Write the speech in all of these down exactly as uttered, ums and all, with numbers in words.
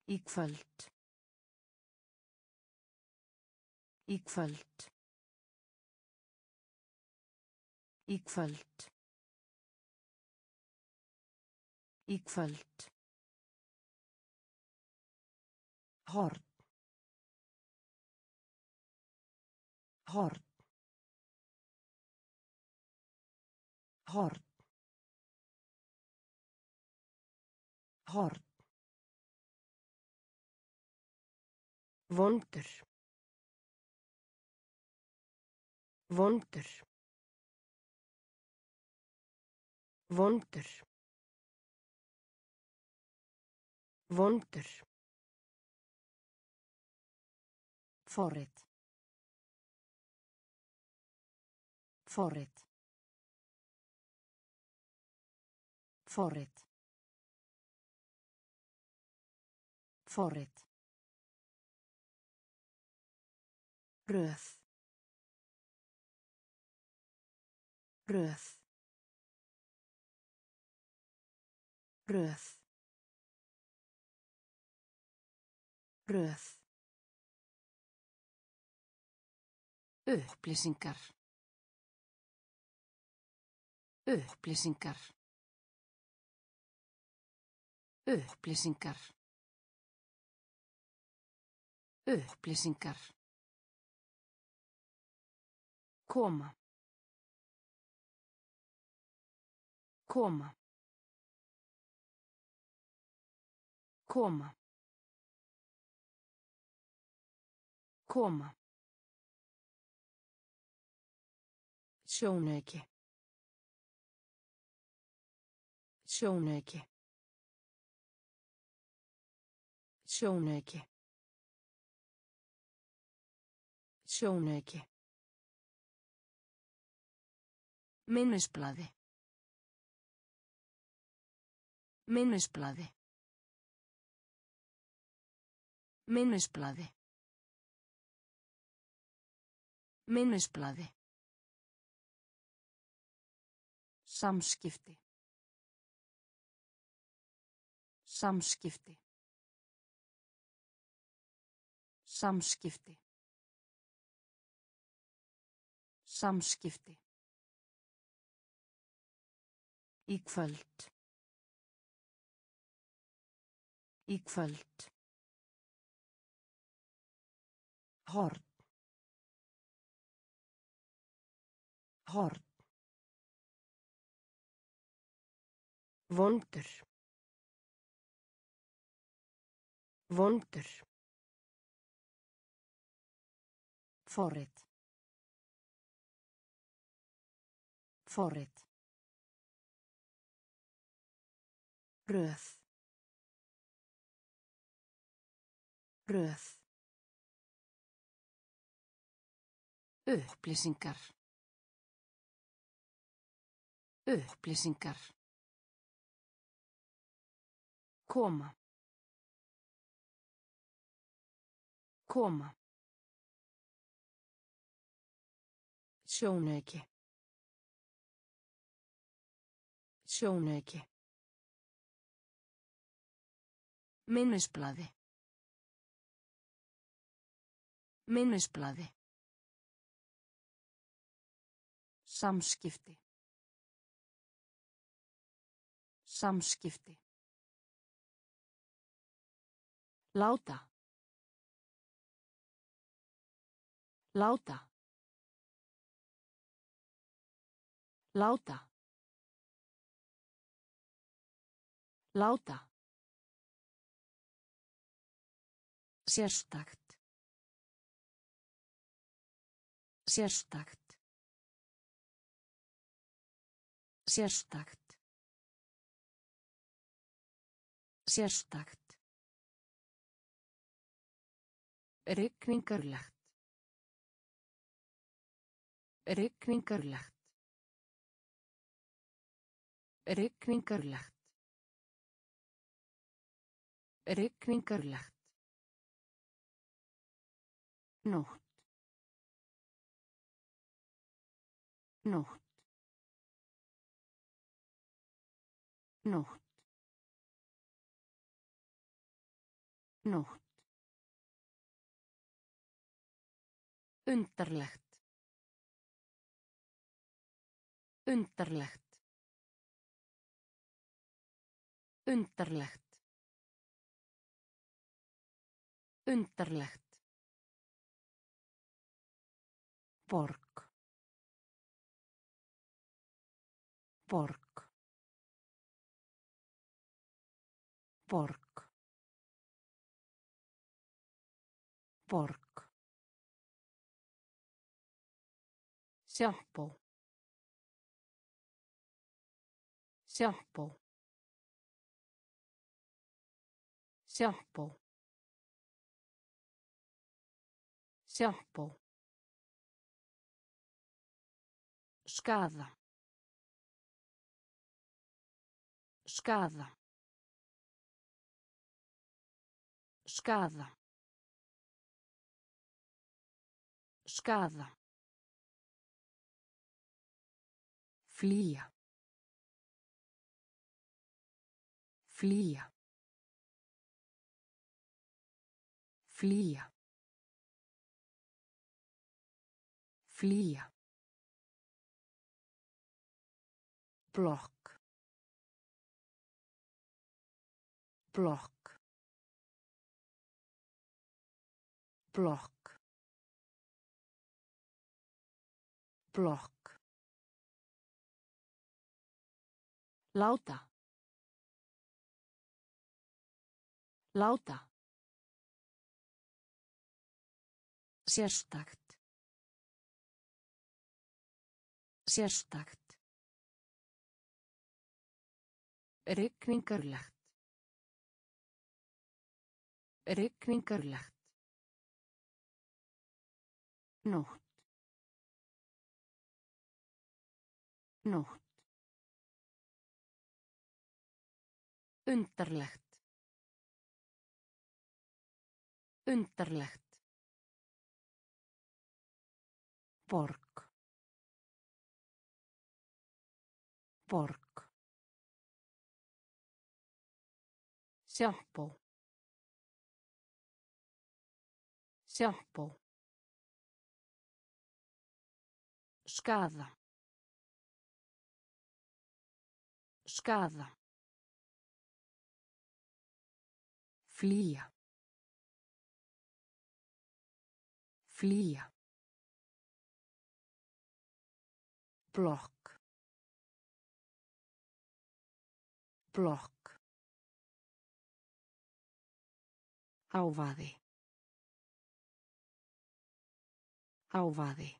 Í kvöld. Í kvöld. Í kvöld. Í kvöld. Horn. Horn. Horn. Horn. Vondur. Vondur. Vondur. Vondur. Forrit. Forrit. Forrit. Forrit. Röð. Röð. Röð. Röð. Upplýsingar. Upplýsingar. Upplýsingar. Upplýsingar. Koma. Koma. Koma. Koma. Sjónauki. Sjónauki. Sjónauki. Sjónauki. Minnisblaði. Minnisblaði. Minnisblaði. Minnisblaði. Samskipti. Samskipti. Samskipti. Samskipti. Í kvöld. Í kvöld. Horn. Horn. Vondur. Vondur. Forrit. Forrit. Röð. Röð. Upplýsingar. Upplýsingar. Koma. Koma. Sjónauki. Sjónauki. Minnisblaði. Minnisblaði. Samskipti. Samskipti. Láta. Láta. Láta. Láta. Sérstakt. Sérstakt. Sérstakt. Sérstakt. Rigningarlegt. Rigningarlegt. Rigningarlegt. Rigningarlegt. Nótt. Nótt. Nótt. Nótt. Undarlegt. Undarlegt. Undarlegt. Undarlegt. Borg. Borg. Borg. Borg. Sjampó. Sjampó. Sjampó. Sjampó. Skaða. Skaða. Skaða. Skaða. Flýja. Flýja. Flýja. Flýja. Blokk. Blokk. Blokk. Blokk. Láta. Láta. Sérstakt. Sérstakt. Rigningarlegt. Rigningarlegt. Nótt. Nótt. Undarlegt. Undarlegt. Borg. Borg. Sjampó. Sjampó. Skaða. Skaða. Flýja. Flýja. Blokk. Blokk. Hávaði. Hávaði.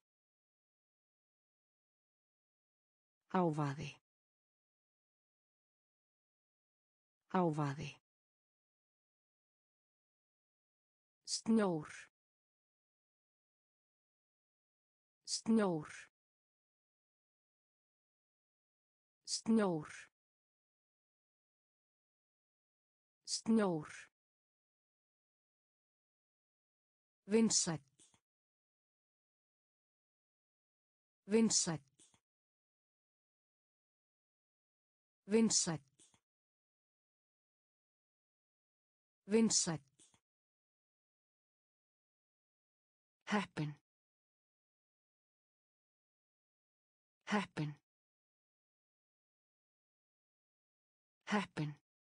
Hávaði. Hávaði. Snjór. Snjór. Snjór. Snjór. Vinsæll. Vinsæll. Vinsæll. Vinsæll. Heppin. Heppin. Heppin.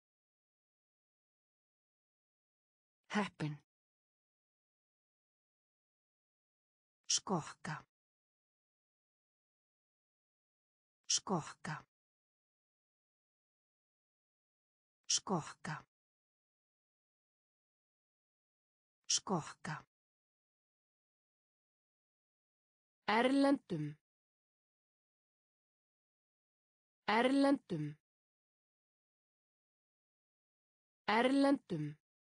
Heppin. Skokka. Skokka. Skokka. Skokka. Erlendum. Erlendum. Erlendum.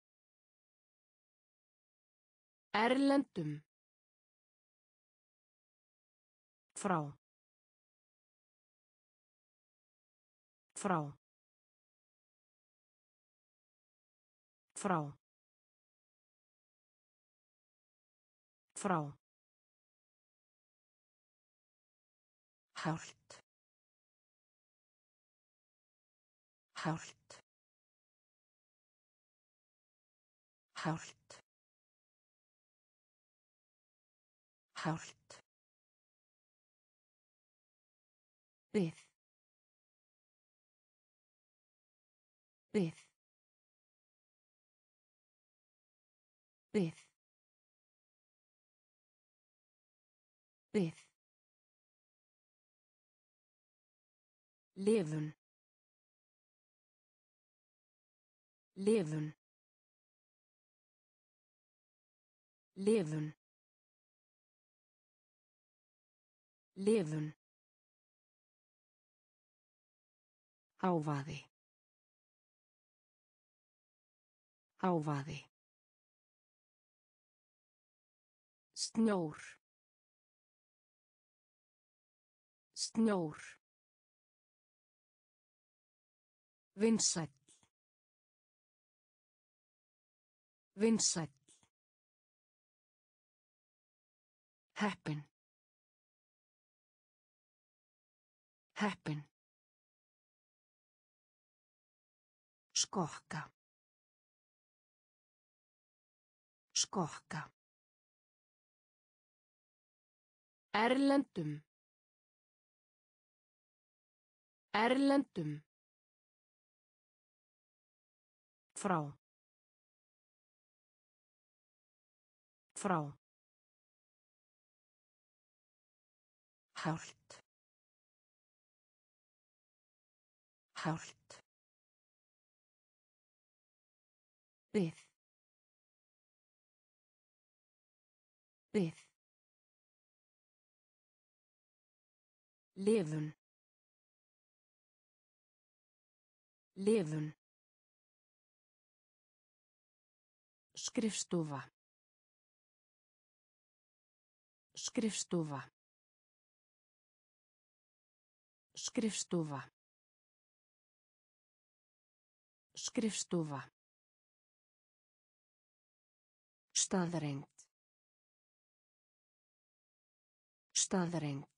Erlendum. Frá. Frá. Frá. Frá. Hált. Hált. Hált. Hált. Við. Við. Við. Við. Lifun. Lifun. Lifun. Lifun. Hávaði. Hávaði. Snjór. Snjór. Vinsæll. Vinsæll. Heppin. Heppin. Skokka. Skokka. Erlendum. Erlendum. Frá. Frá. Hált. Hált. Við. Við. Lifun. Lifun. Skrifstofa. Skrifstofa. Skrifstofa. Skrifstofa. Staðreynd. Staðreynd.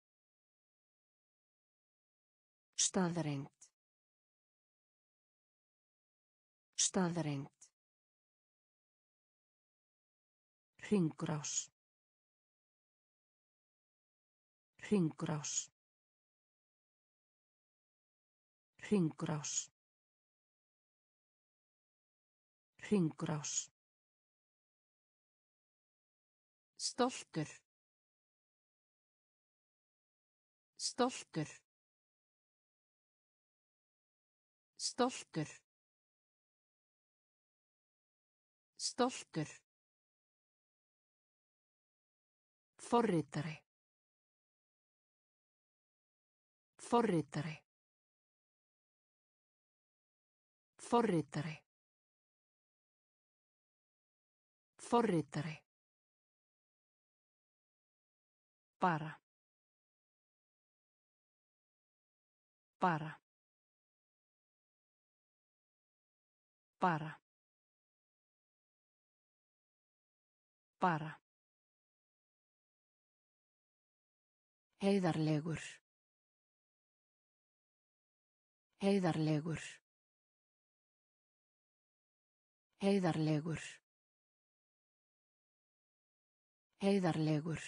Staðreynd. Staðreynd. Hringrás. Hringrás. Hringrás. Hringrás. Stoltur. Stoltur. Stoltur. Stoltur. Forritari. Forritari. Forritari. Forritari. Bara. Bara. Bara. Bara. Heiðarlegur. Heiðarlegur. Heiðarlegur. Heiðarlegur.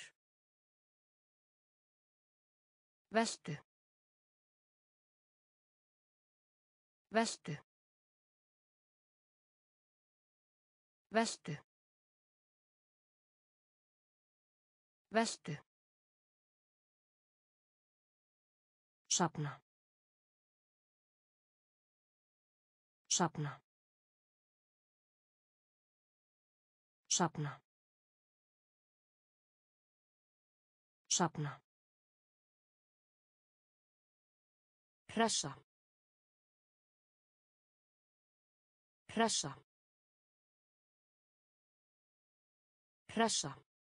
Vestu. Vestu. Vestu. Vestu. Safna. Safna. Safna. Safna. Pressa. Pressa. Pressa.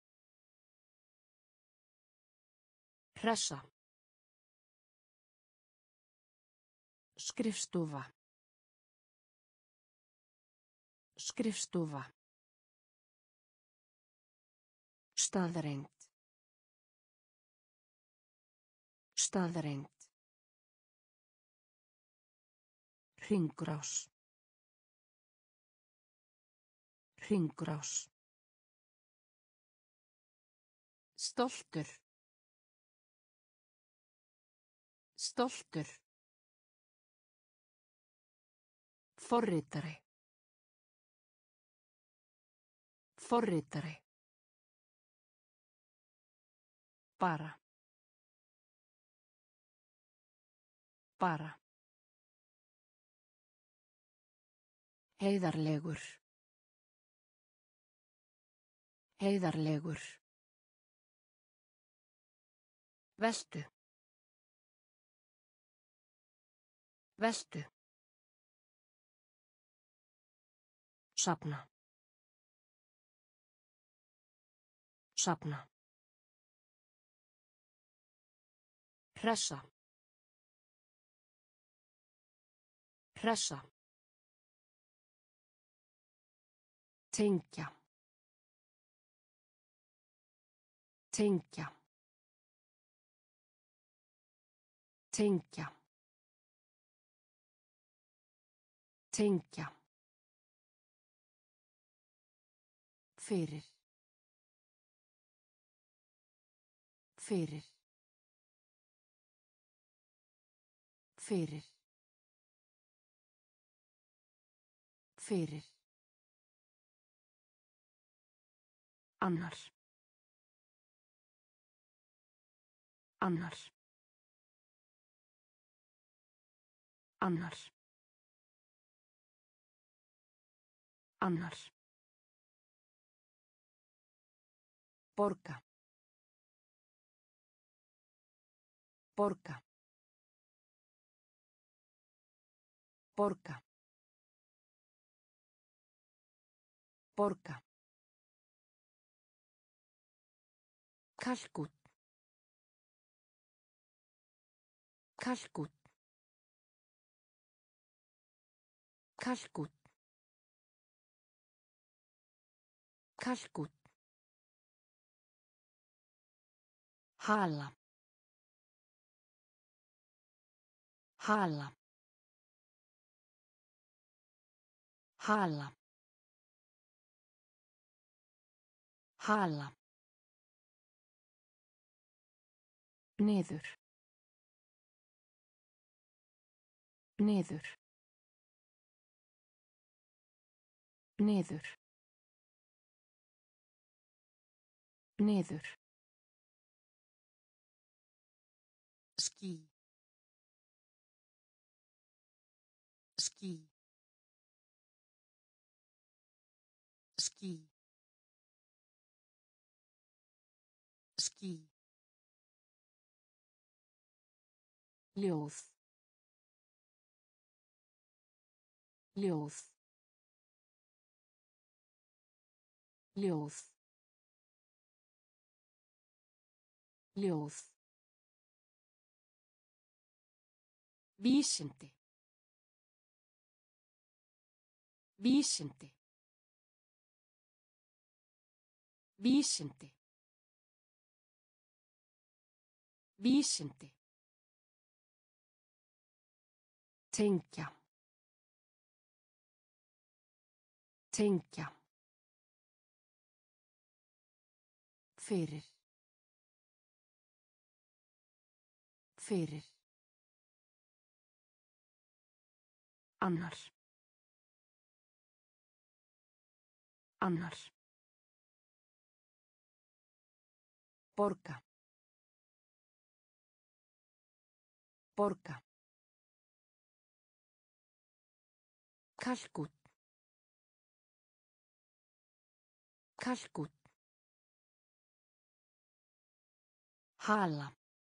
Pressa. Skrifstofa. Skrifstofa. Staðreynd. Staðreynd. Hringrás. Hringrás. Stoltur. Stoltur. Forritari. Forritari. Bara. Bara. Heiðarlegur. Heiðarlegur. Veltu. Veltu. Safna. Safna. Hressa. Hressa. Tengja. Tengja. Tengja. Tengja. Fyrir. Fyrir. Fyrir. Fyrir. Annar. Annar. Annar. Annar. Borga. Borga. Borga. Borga. Kalkút. Kalkút. Kalkút. Kalkút. Hala. Hala. Hala. Hala. Niður. Niður. Niður. Niður. Ský. Ský. Ský. Ský. Ljóð. Ljóð. Ljóð. Ljóð. Vísindi. Vísindi. Vísindi. Vísindi. Tengja. Tengja. Fyrir. Fyrir. Annar. Annar. Borga. Borga. Kalkút. Kalkút. Hala.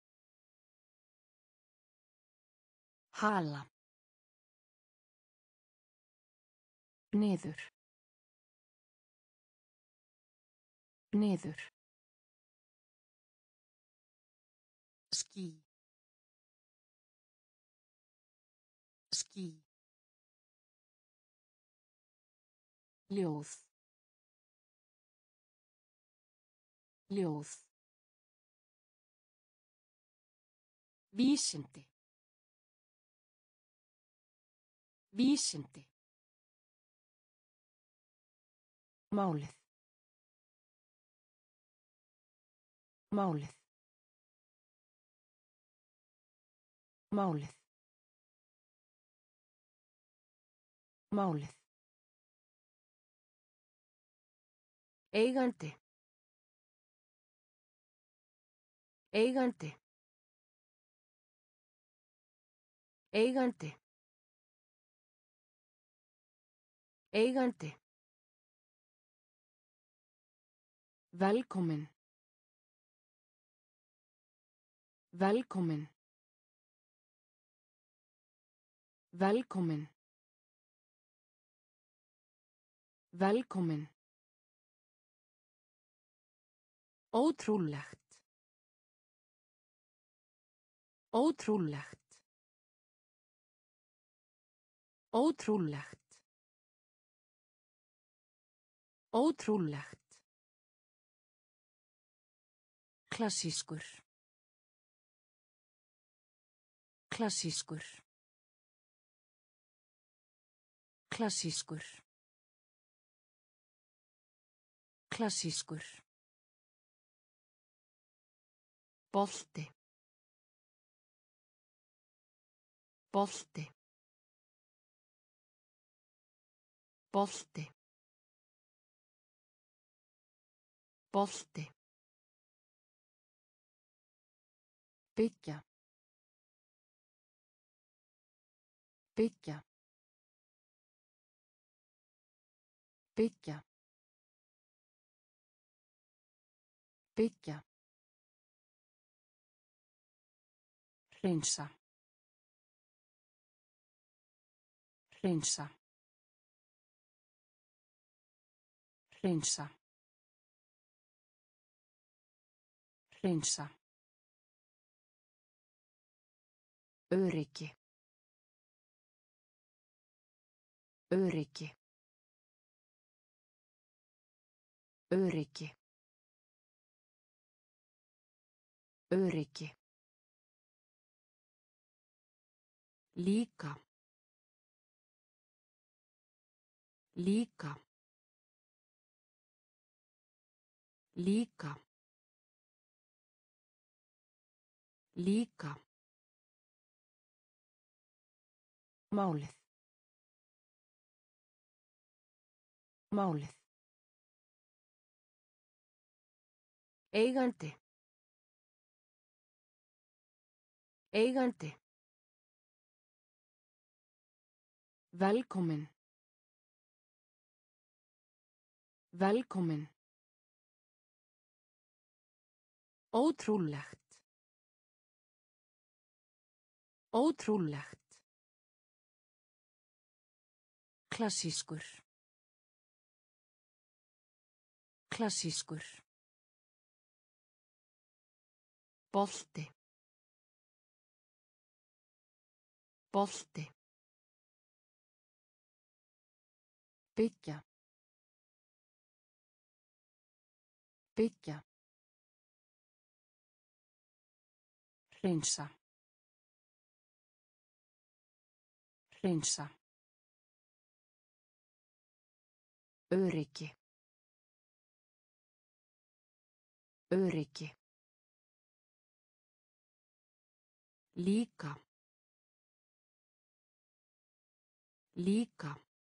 Hala. Niður. Niður. Ský. Ský. Ljóð. Ljóð. Vísindi. Vísindi. Málið. Málið. Málið. Málið. Eigandi. Eigandi. Eigandi. Eigandi. Velkomin. Velkomin. Velkomin. Velkomin. Ótrúlegt. Ótrúlegt. Ótrúlegt. Ótrúlegt. Klassískur. Klassískur. Klassískur. Klassískur. Bolti. Bolti. Bolti. Bolti. Byggja. Byggja. Byggja. Byggja. Hreinsa. Hreinsa. Hreinsa. Hreinsa. Öryggi. Öryggi. Öryggi. Öryggi. Líka. Líka. Líka. Líka. Málið. Málið. Eigandi. Eigandi. Velkomin. Velkomin. Ótrúlegt. Ótrúlegt. Klassískur. Klassískur. Bolti. Bolti. Byggja. Byggja. Hreinsa. Hreinsa. Öryggi. Öryggi. Líka. Líka.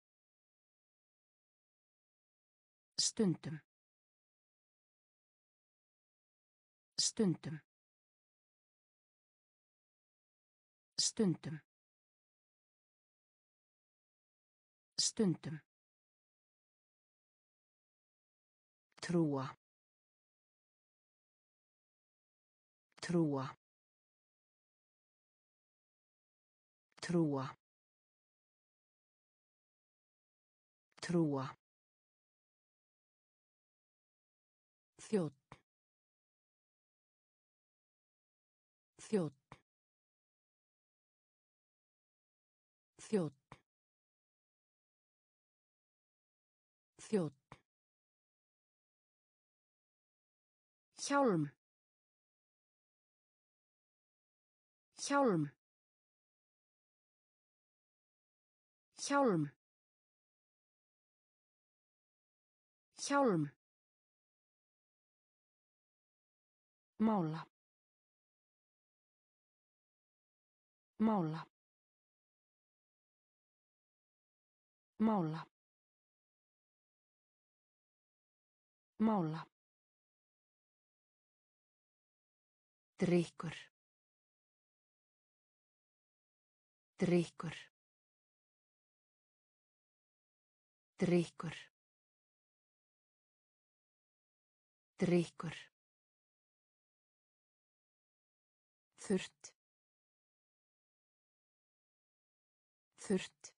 Stundum. Stundum. Stundum. Stundum. Trúa. Trúa. Trúa. Trúa. Þjónn. Þjónn. Þjónn. Þjónn. Hjálm. Hjálm. Hjálm. Hjálm. Mála. Mála. Mála. Mála. Drykkur. Drykkur. Drykkur. Drykkur. Þurrt. Þurrt.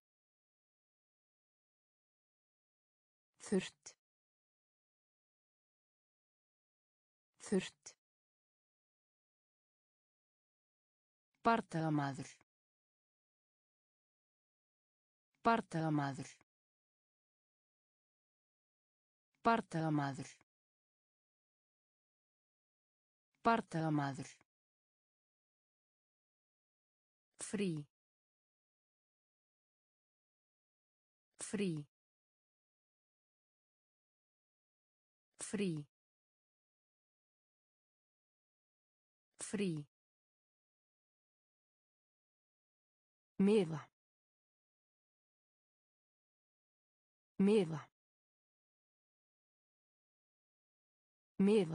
Þurrt. Þurrt. Bardagamaður. Bardagamaður. Bardagamaður. Bardagamaður. Frí. Frí. Frí. Frí. Miða. Miða. Miða.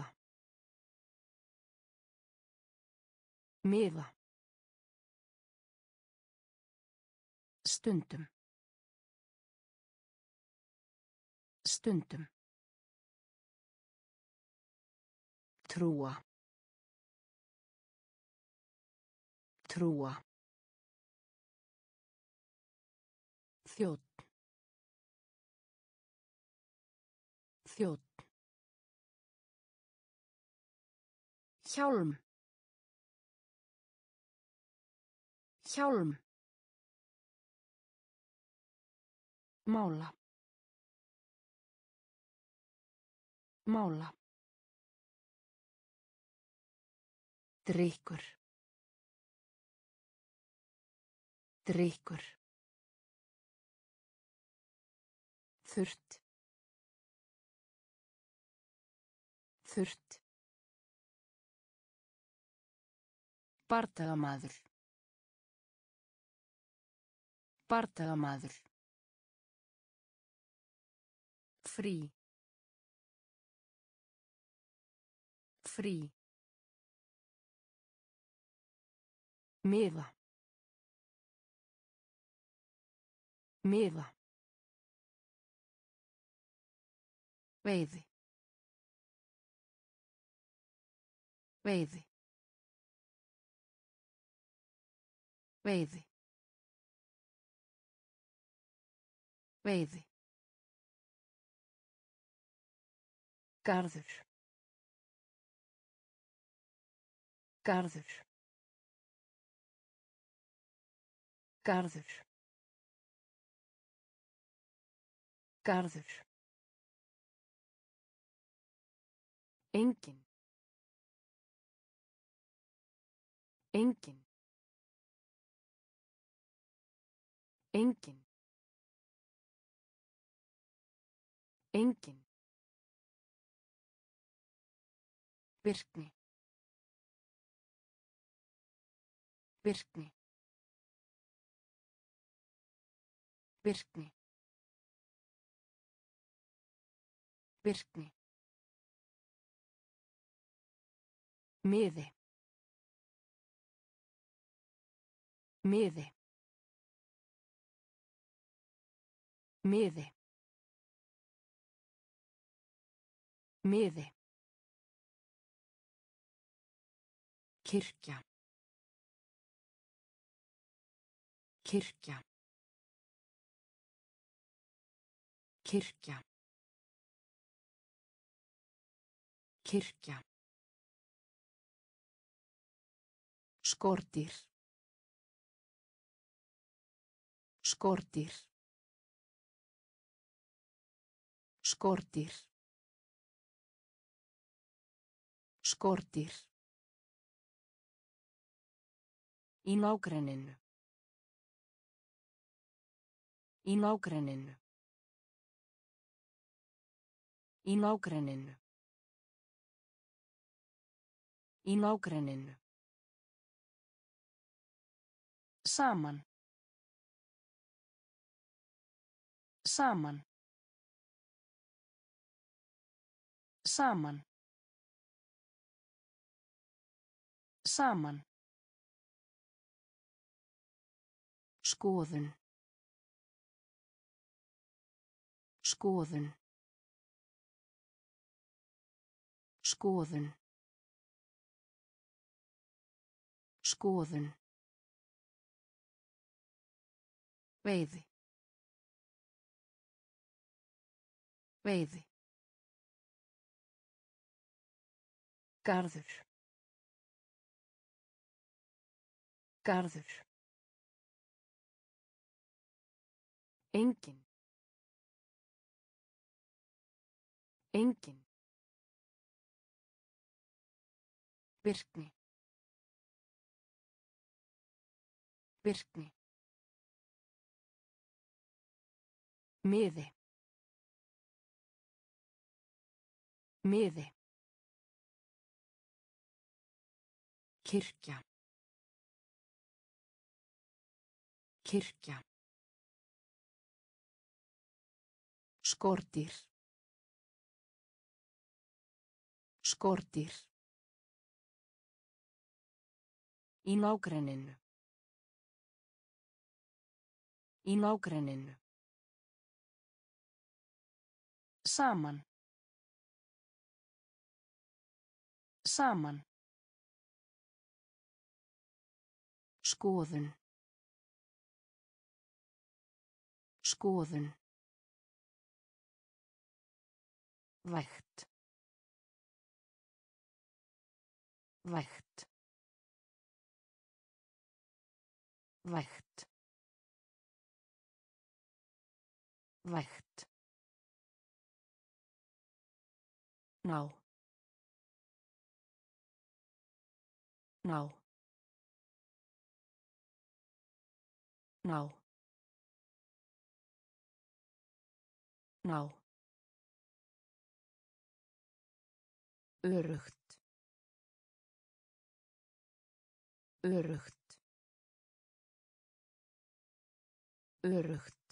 Miða. Stundum. Stundum. Trúa. Trúa. Þjónn. Þjónn. Hjálm. Hjálm. Mála. Mála. Drykkur. Drykkur. Þurrt. Þurrt. Bardagamaður. Bardagamaður. Frí. Frí. Miða. Miða. Veiði. Veiði. Veiði. Veiði. Garður. Garður. Garður. Garður. Engin. Engin. Engin. Engin. Virkni. Virkni. Virkni. Virkni. Miði. Miði. Miði. Miði. Kirkja. Kirkja. Kirkja. Kirkja. Skordýr. Skordýr. Skordýr. Skordýr. Í nágrenninu. Í nágrenninu. Í nágrenninu. Í nágrenninu. Saman. Saman. Saman. Saman. Skoðun. Skoðun. Skoðun. Skoðun. Veiði. Veiði. Garður. Garður. Engin. Engin. Birkni. Birkni. Miði. Miði. Kirkja. Kirkja. Skordýr. Skordýr. Í nágrenninu. Í nágrenninu. Saman. Saman. Skoðun. Skoðun. Vægt. Vægt. Vægt. Vægt. Ná. Ná. Ná. Ná. Öruggt. Öruggt. Öruggt.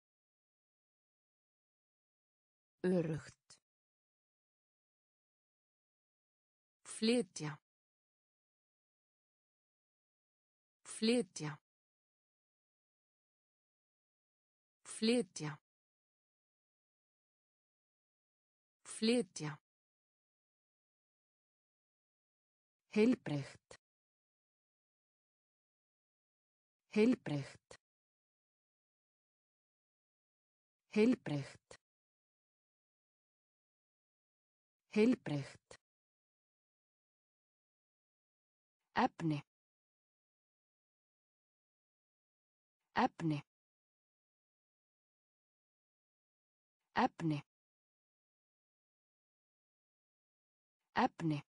Öruggt. Flytja. Flytja. Flytja. Flytja. Heilbrigt. Heilbrigt. Heilbrigt. Heilbrigt. Efni. Efni. Efni. Efni.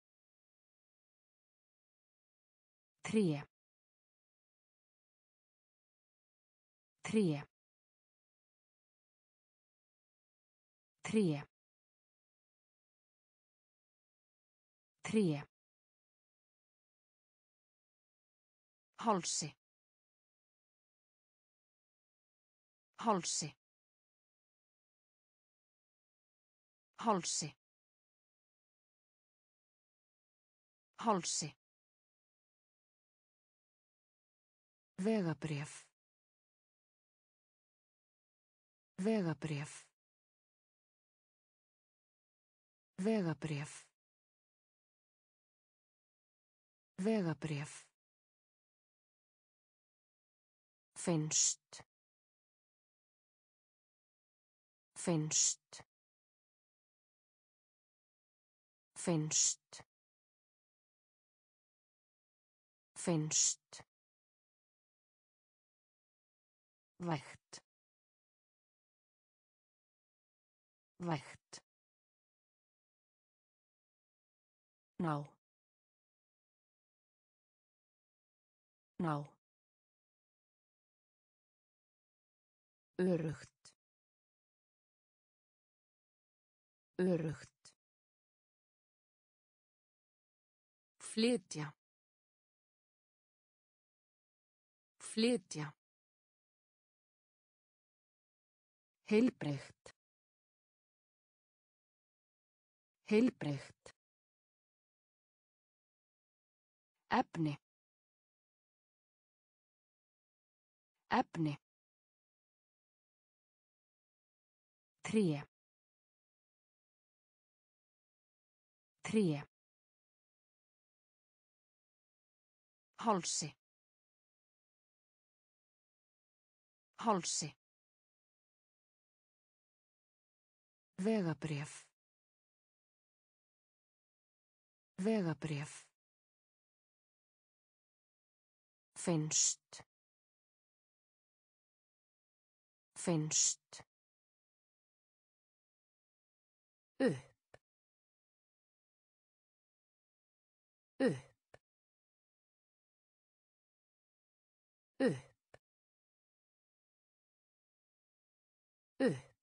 Tré. Tré. Tré. Tré. Hálsi. Hálsi. Hálsi. Hálsi. Vegabréf. Vegabréf. Vegabréf. Vegabréf. Finnst. Finnst. Finnst. Finnst. Vægt. Vægt. Ná. Ná. Öruggt. Örugt. Flytja. Flytja. Heilbrigt. Heilbrigt. Efni. Efni. Tré. Tré. Hálsi. Hálsi. Vegabréf. Vegabréf. Finnst. Finnst. Upp. Upp. Upp. Upp.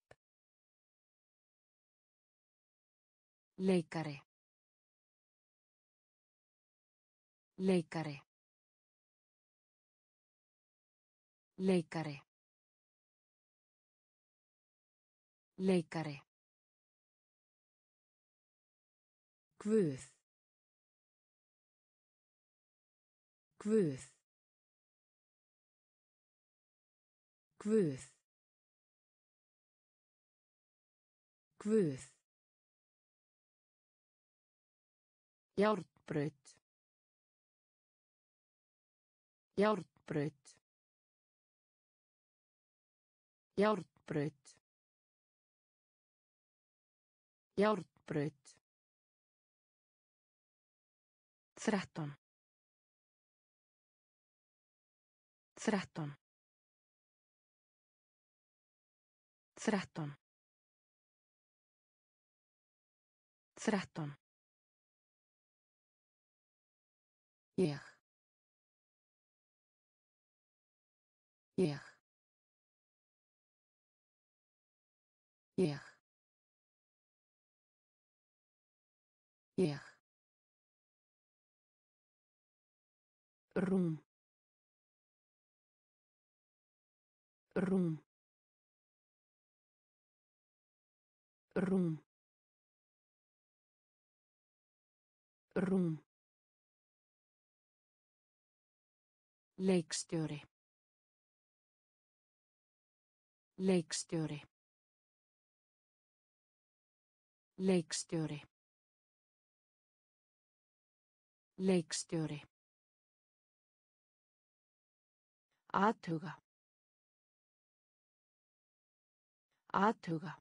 Leikari. Leikari. Leikari. Leikari. Guð. Guð. Guð. Guð. Járnbraut. Járnbraut. Járnbraut. Járnbraut. Þrettán. Þrettán. Þrettán. Þrettán. Ég. Ég. Ég. Ég. Rúm. Rúm. Rúm. Rúm. Leikstjóri. Leikstjóri. Leikstjóri. Leikstjóri. Athuga. Athuga.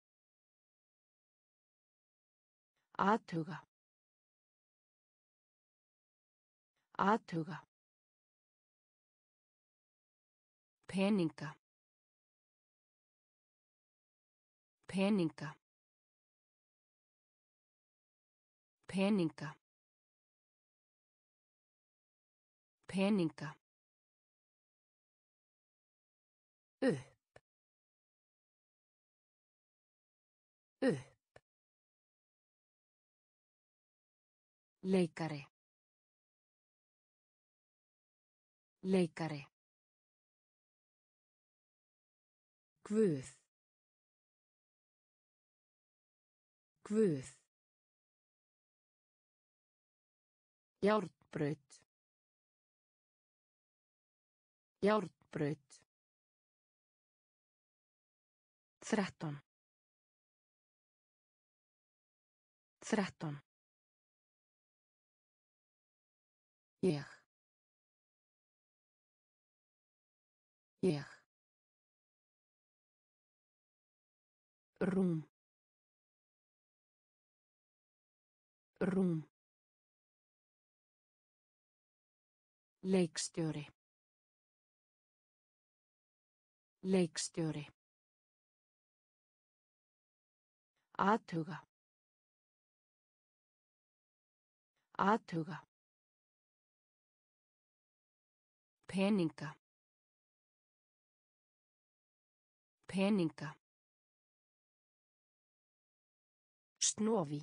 Athuga. Athuga. Peninga. Peninga. Peninga. Peninga. Upp. Upp. Leikari. Leikari. Guð. Guð. Járnbraut. Járnbraut. Þrettán. Þrettán. Ég. Ég. Rúm. Rúm. Leikstjóri. Leikstjóri. Athuga. Athuga. Peninga. Peninga. Snovi.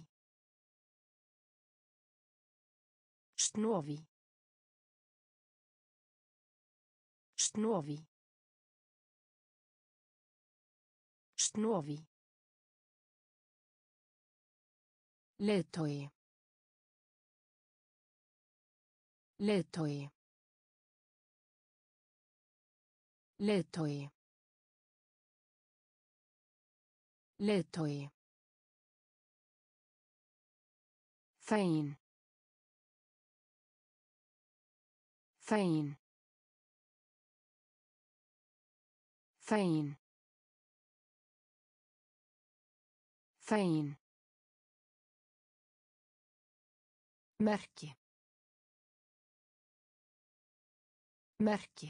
Snovi. Snovi. Snovi. Leiðtogi. Leiðtogi. Leiðtogi. Leiðtogi. Fegin. Fegin. Fegin. Fegin. Merki. Merki.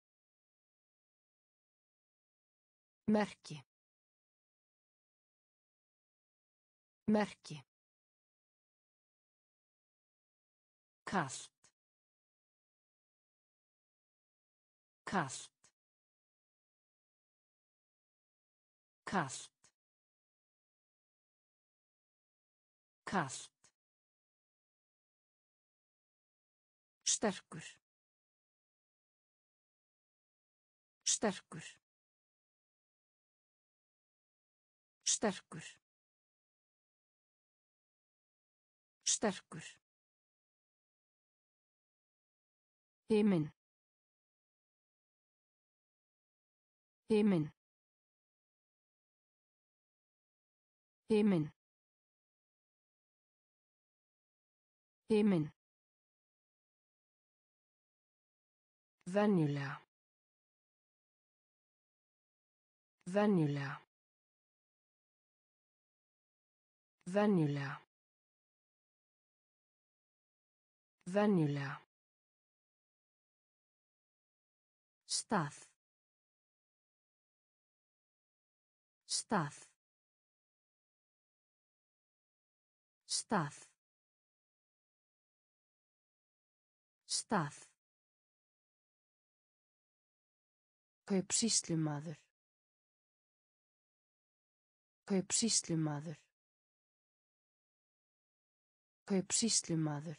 Merki. Merki. Kalt. Kalt. Kalt. Kalt. Sterkur. Sterkur. Sterkur. Sterkur. Himinn. Himinn. Himinn. Himinn. Venjulega. Venjulega. Venjulega. Venjulega. Stað. Stað. Stað. Stað. Kaupsýslumaður. Kaupsýslumaður. Kaupsýslumaður.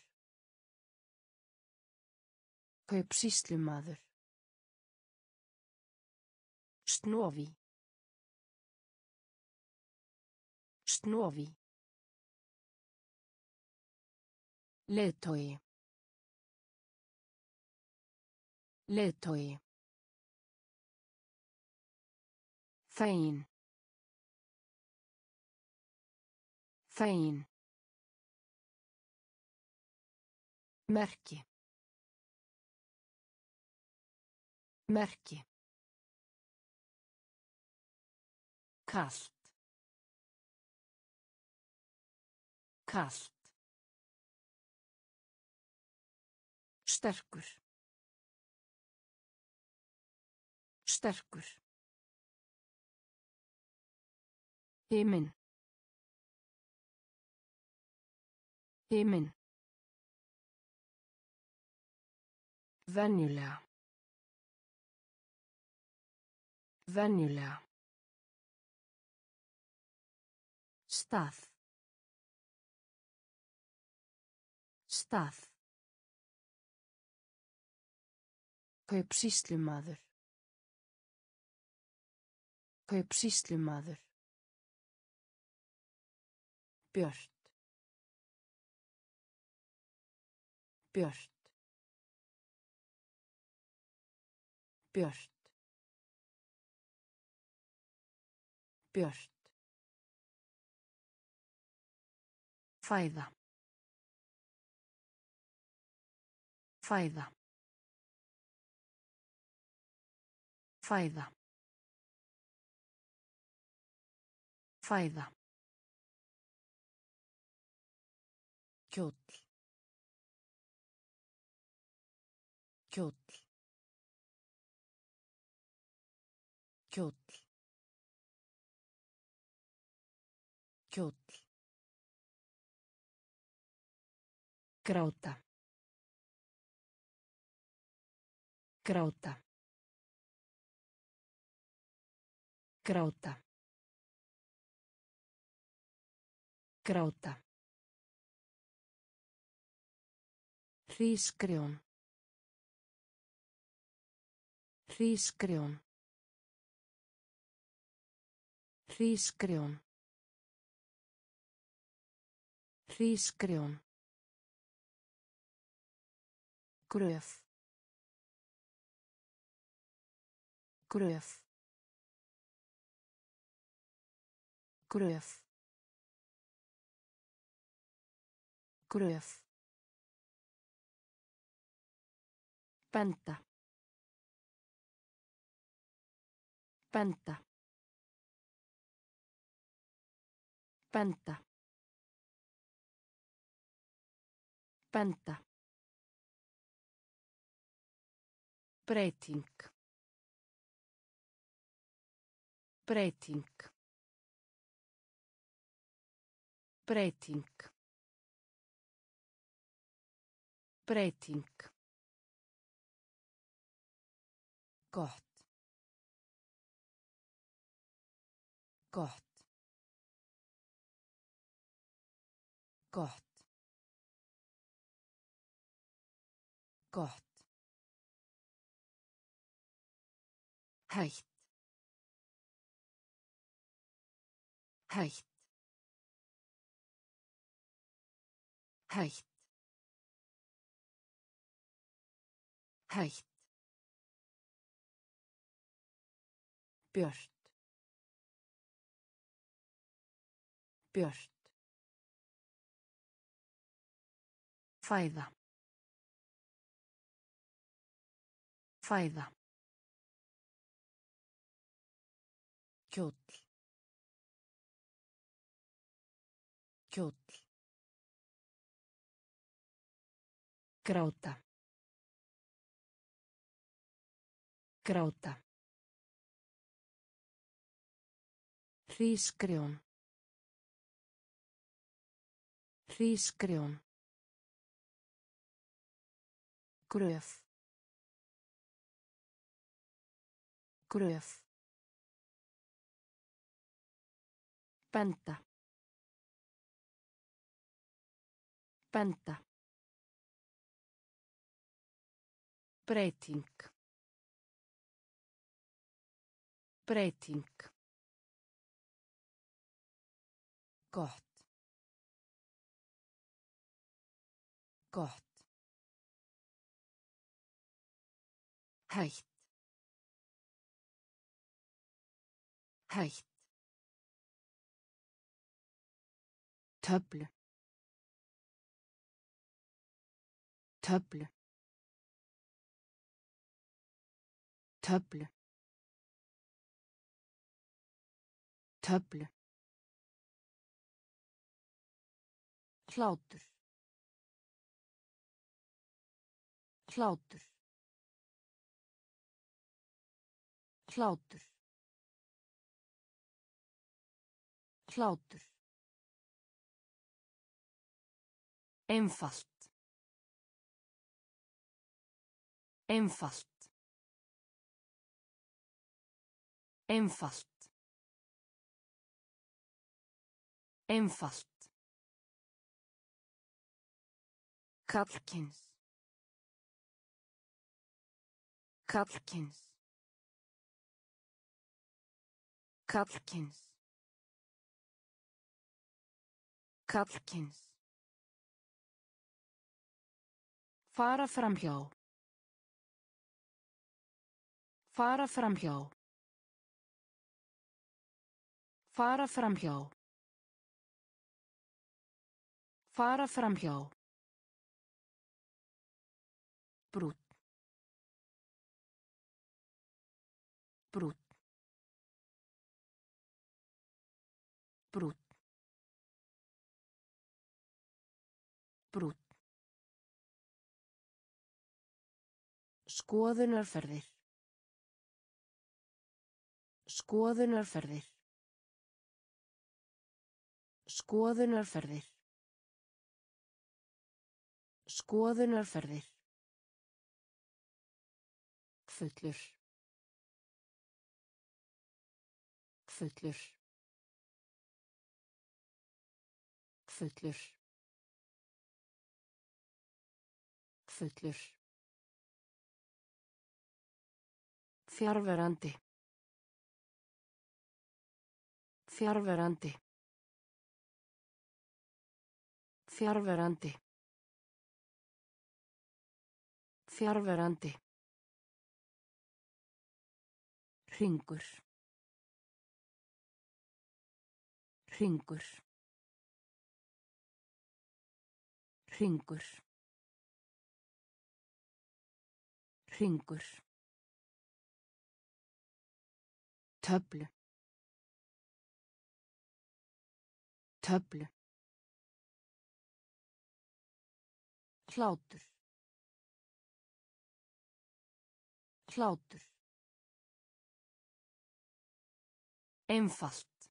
Kaupsýslumaður. Snovi. Snovi. Leiðtogi. Leiðtogi. Fegin. Fegin. Merki. Merki. Kalt. Kalt. Sterkur. Sterkur. Himinn. Himinn. Venjulega. Venjulega. Stað. Stað. Kaupsýslumaður. Kaupsýslumaður. Björt. Björt. Björt. Björt. Fæða. Fæða. Fæða. Fæða. Kjóll. Kjóll. Kjóll. Kjóll. Gráta. Gráta. Gráta. Gráta. Hrísgrjón. Hrísgrjón. Hrísgrjón. Hrísgrjón. Gröf. Gröf. Gröf. Gröf. Benda. Benda. Benda. Benda. Breyting. Breyting. Breyting. Breyting. Gott. Gott. Gott. Gott. Hætt. Hætt. Hætt. Hætt. Björt. Björt. Fæða. Fæða. Kjóll. Kjóll. Gráta. Gráta. Hrísgrjón. Hrísgrjón. Gröf. Gröf. Benda. Benda. Breyting. Breyting. Gott. Gott. Hætt. Hætt. Töflu. Töflu. Töflu. Töflu. Hlátur. Hlátur. Hlátur. Hlátur. Einfalt. Einfalt. Einfalt. Einfalt. Karlkyns. Karlkyns. Karlkyns. Karlkyns. Fara framhjá. Fara framhjá. Fara framhjá. Fara framhjá. Brúnn. Brúnn. Brúnn. Brúnn. Skoðunarferðir. Skoðunarferðir. Skoðunarferðir. Skoðunarferðir. Fullur. Fullur. Fullur. Fullur. Fjarverandi. Fjarverandi. Fjarverandi. Fjarverandi. Hringur. Hringur. Hringur. Hringur. Töflu. Töflu. Hlátur. Hlátur. Einfalt.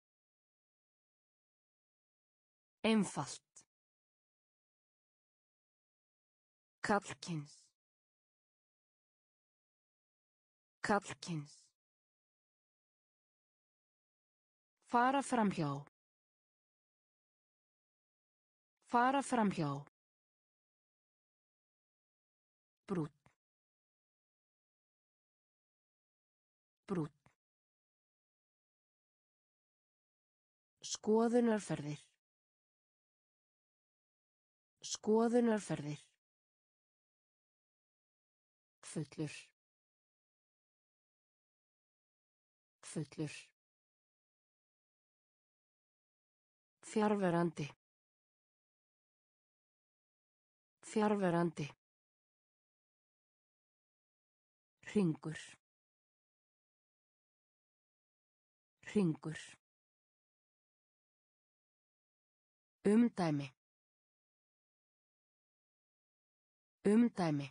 Einfalt. Karlkyns. Karlkyns. Fara framhjá. Fara framhjá. Brúnn. Brúnn. Skoðunarferðir. Skoðunarferðir. Fullur. Fullur. Fjarverandi. Fjarverandi. Hringur. Hringur. Umdæmi. Umdæmi.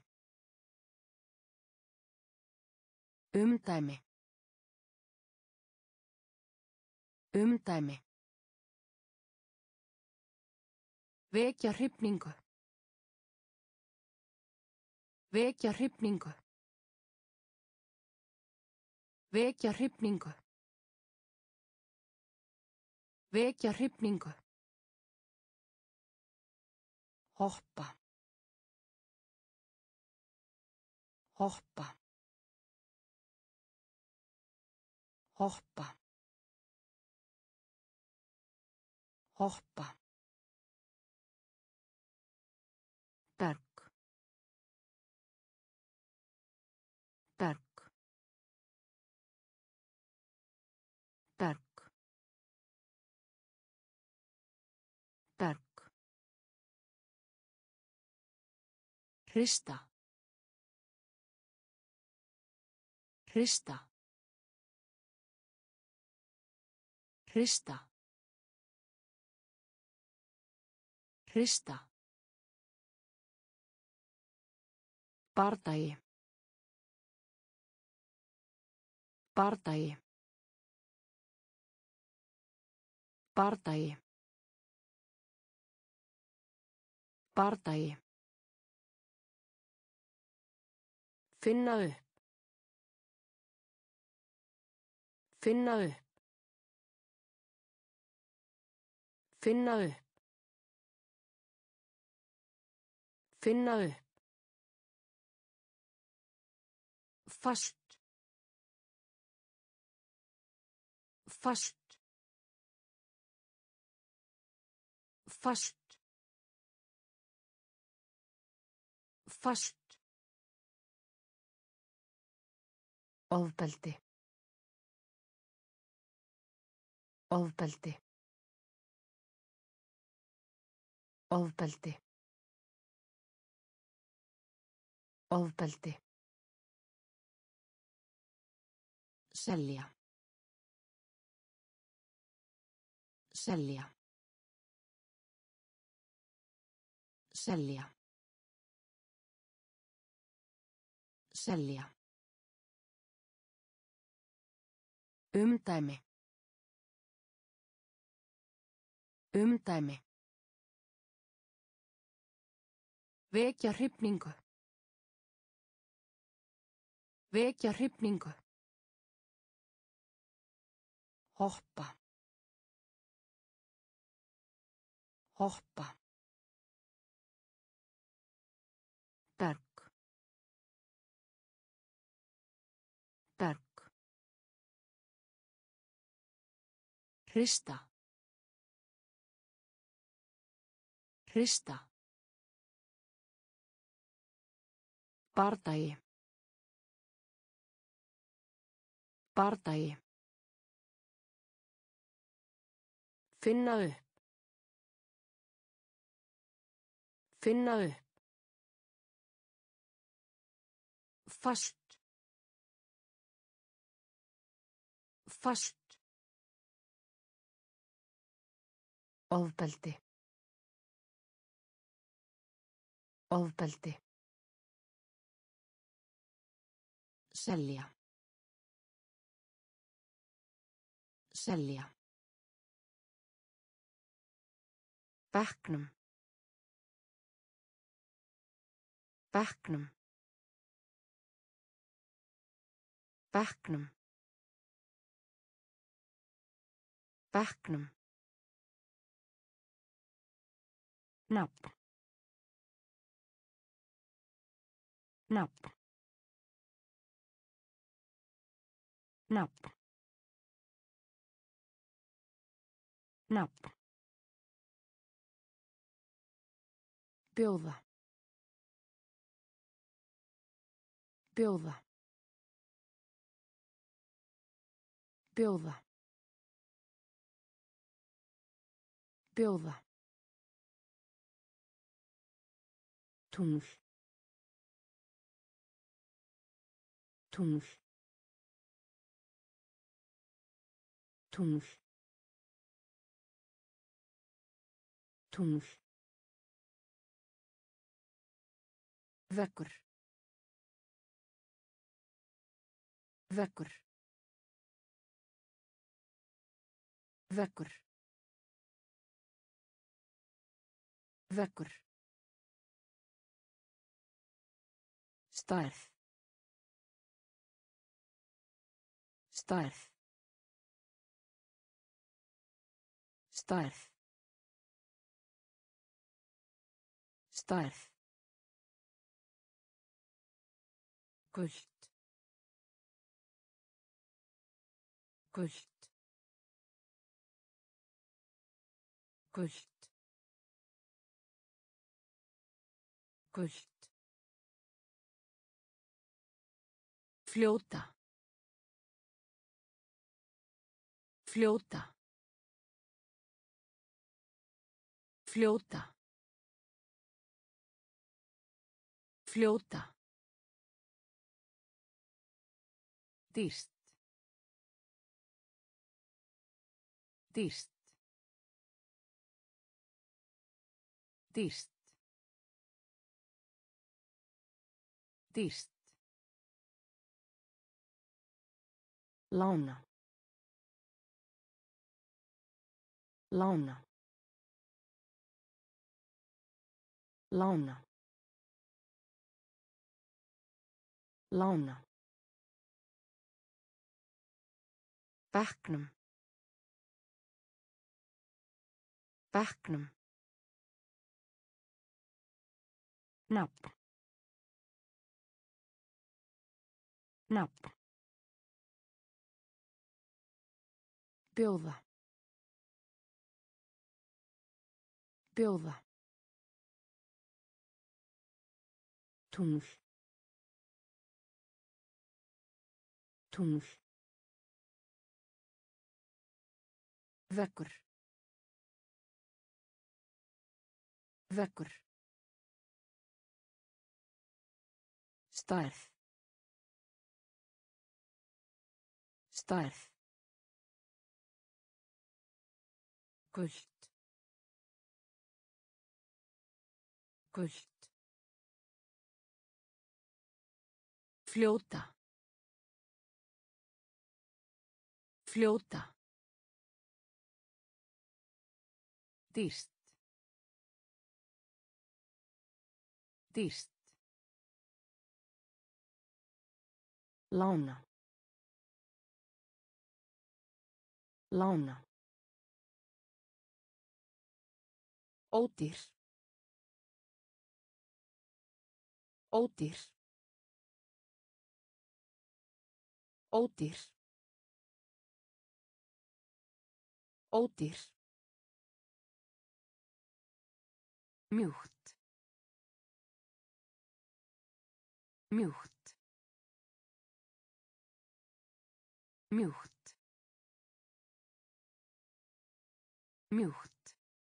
Umdæmi. Umdæmi. Vekja hrifningu. Vekja hrifningu. Vekja hrifningu. Vekja hrifningu. Hoppa. Hoppa. Hoppa. Hoppa. Berg. Berg. Berg. Berg. Hrista. Hrista. Hrista. Hrista. Bardagi. Bardagi. Bardagi. Bardagi. Finna upp. Finna upp. Finna upp. Finna upp. Fast. Fast. Fast. Fast. Ofbeldi. Ofbeldi. Ofbeldi. Ofbeldi. Selja. Selja. Selja. Selja. Umdæmi. Umdæmi. Vekja hrifningu. Vekja hrifningu. Hoppa. Hoppa. Berg. Berg. Hrista. Hrista. Bardagi. Bardagi. Finna upp. Finna upp. Fast. Fast. Ofbeldi. Ofbeldi. Selja. Selja. Bekknum. Bekknum. Bekknum. Bekknum. Nafn. Nafn. Nafn. Nafn. Bjóða. Bjóða. Bjóða. Bjóða. Tungl. Tungl. Tungl. Tungl. Vekkur. Vekkur. Vekkur. Vekkur. Stærð. Stærð. Stærð. Stærð. Gult. Gult. Gult. Gult. Fljóta. Fljóta. Fljóta. Fljóta. Dýrt. Dýrt. Dýrt. Dýrt. Lána. Lána. Lána. Lána. Bekknum. Bekknum. Nafn. Nafn. Bjóða. Bjóða. Tungl. Tungl. Vekkur. Vekkur. Stærð. Stærð. Gult. Gult. Fljóta. Fljóta. Dýrt. Dýrt. Lána. Lána. Ódýr. Ódýr. Ódýr. Ódýr. Mjúkt. Mjúkt. Mjúkt. Mjúkt.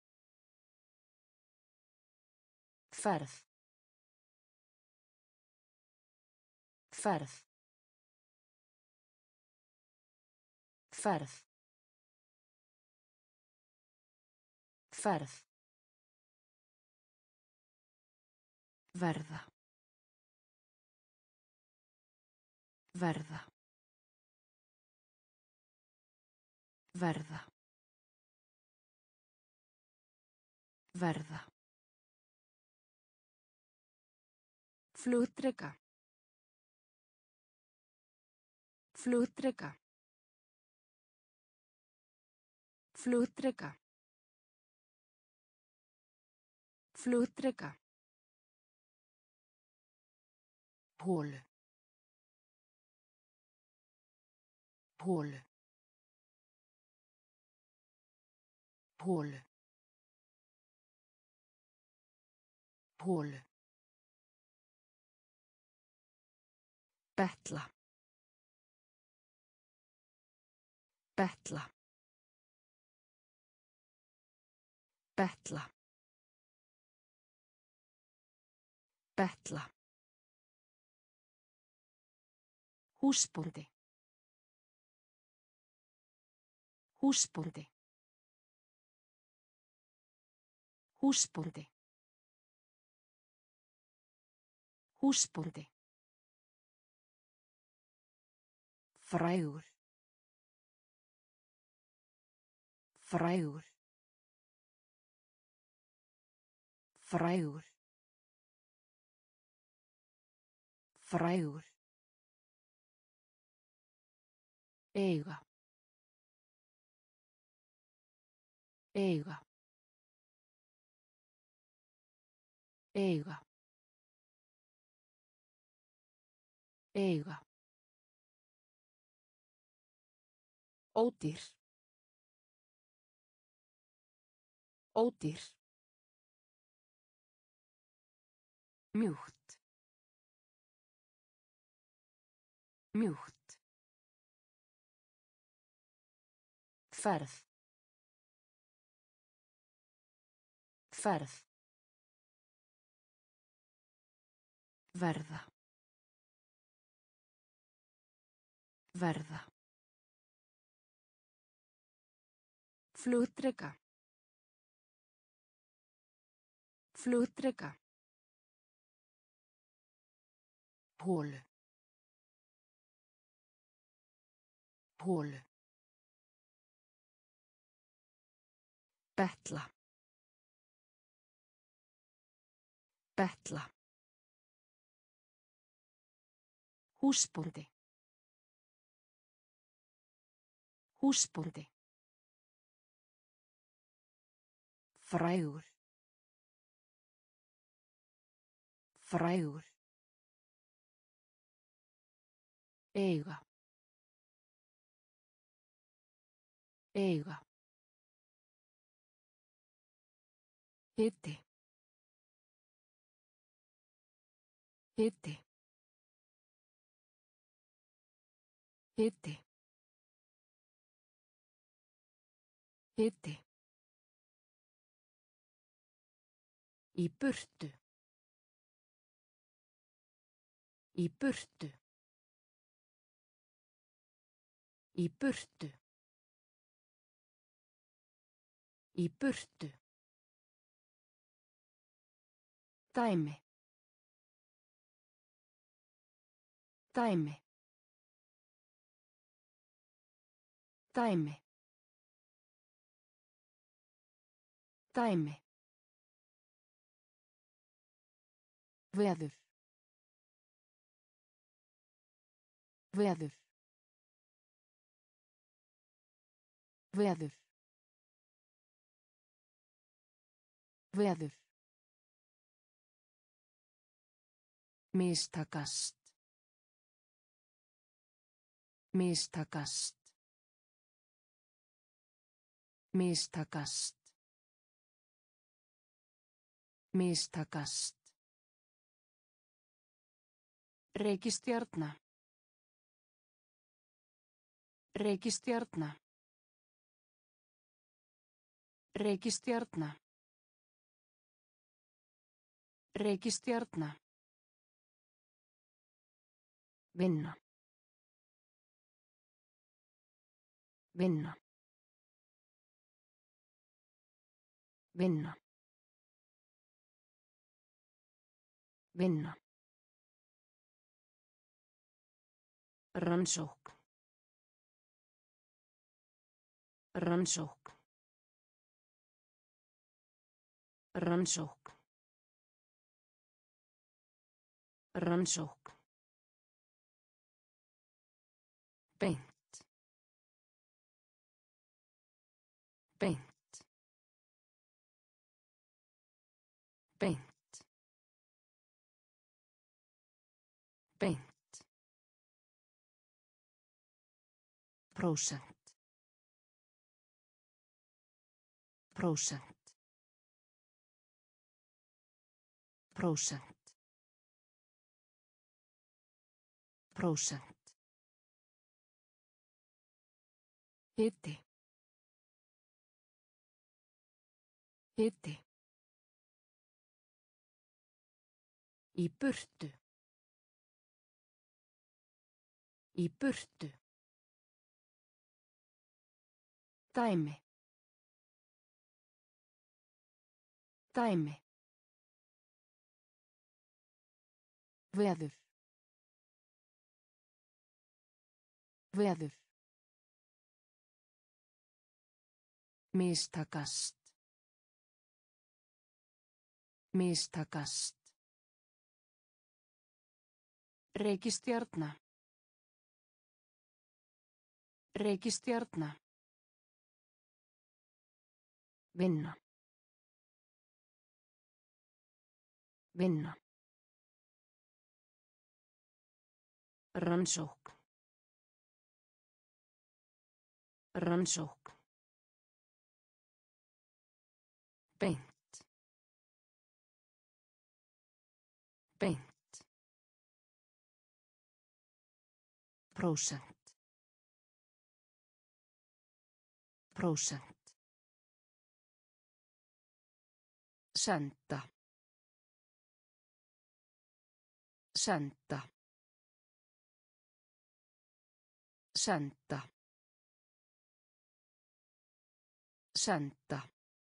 Ferð. Ferð. Ferð. Ferð. Verða. Verða. Verða. Verða. Flugdreka. Flugdreka. Flugdreka. Flugdreka. Holu. Holu. Holu. Holu. Betla. Betla. Betla. Betla. Húsbóndi. Húsbóndi. Húsbóndi. Húsbóndi. Frægur. Frægur. Frægur. Frægur. Eiga. Eiga. Eiga. Eiga. Ódýr. Ódýr. Mjúkt. Mjúkt. Ferð. Ferð. Verða. Verða. Flugdreka. Flugdreka. Holu. Holu. Betla. Betla. Húsbóndi. Húsbóndi. Frægur. Frægur. Eiga. Eiga. Hiti. Hiti. Hiti. Hiti. Í burtu. Í burtu. Í burtu. Í burtu. Dæmi. Dæmi. Dæmi. Dæmi. Veður. Veður. Veður. Veður. Mistakast. Mistakast. Mistakast. Mistakast. Reikistjarna. Reikistjarna. Reikistjarna. Reikistjarna. Vinna. Vinna. Vinna. Vinna. Rannsókn. Rannsókn. Rannsókn. Rannsókn. Beint. Beint. Beint. Beint. Prósent. Prósent. Prósent. Prósent. Hiti. Hiti. Í burtu. Í burtu. Dæmi. Dæmi. Veður. Veður. Mistakast. Mistakast. Reikistjarna. Reikistjarna. Vinna. Vinna. Rannsókn. Rannsókn. Beint. Beint. Prósent. Prósent. Senda. Senda. Senda. Senda.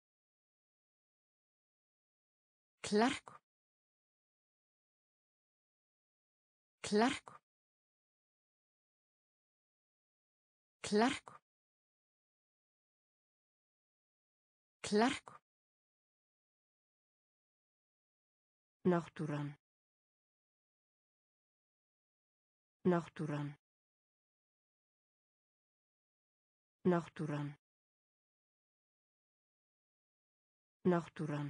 Klerk. Klerk. Klerk. Klerk. Náttúran. Náttúran. Náttúran. Náttúran.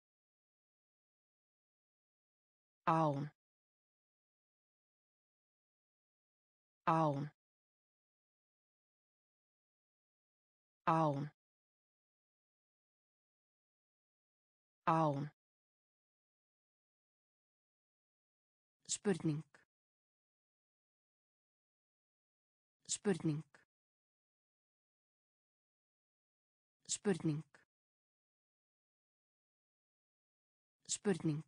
Án. Án. Án. Án. Spurning. Spurning. Spurning. Spurning.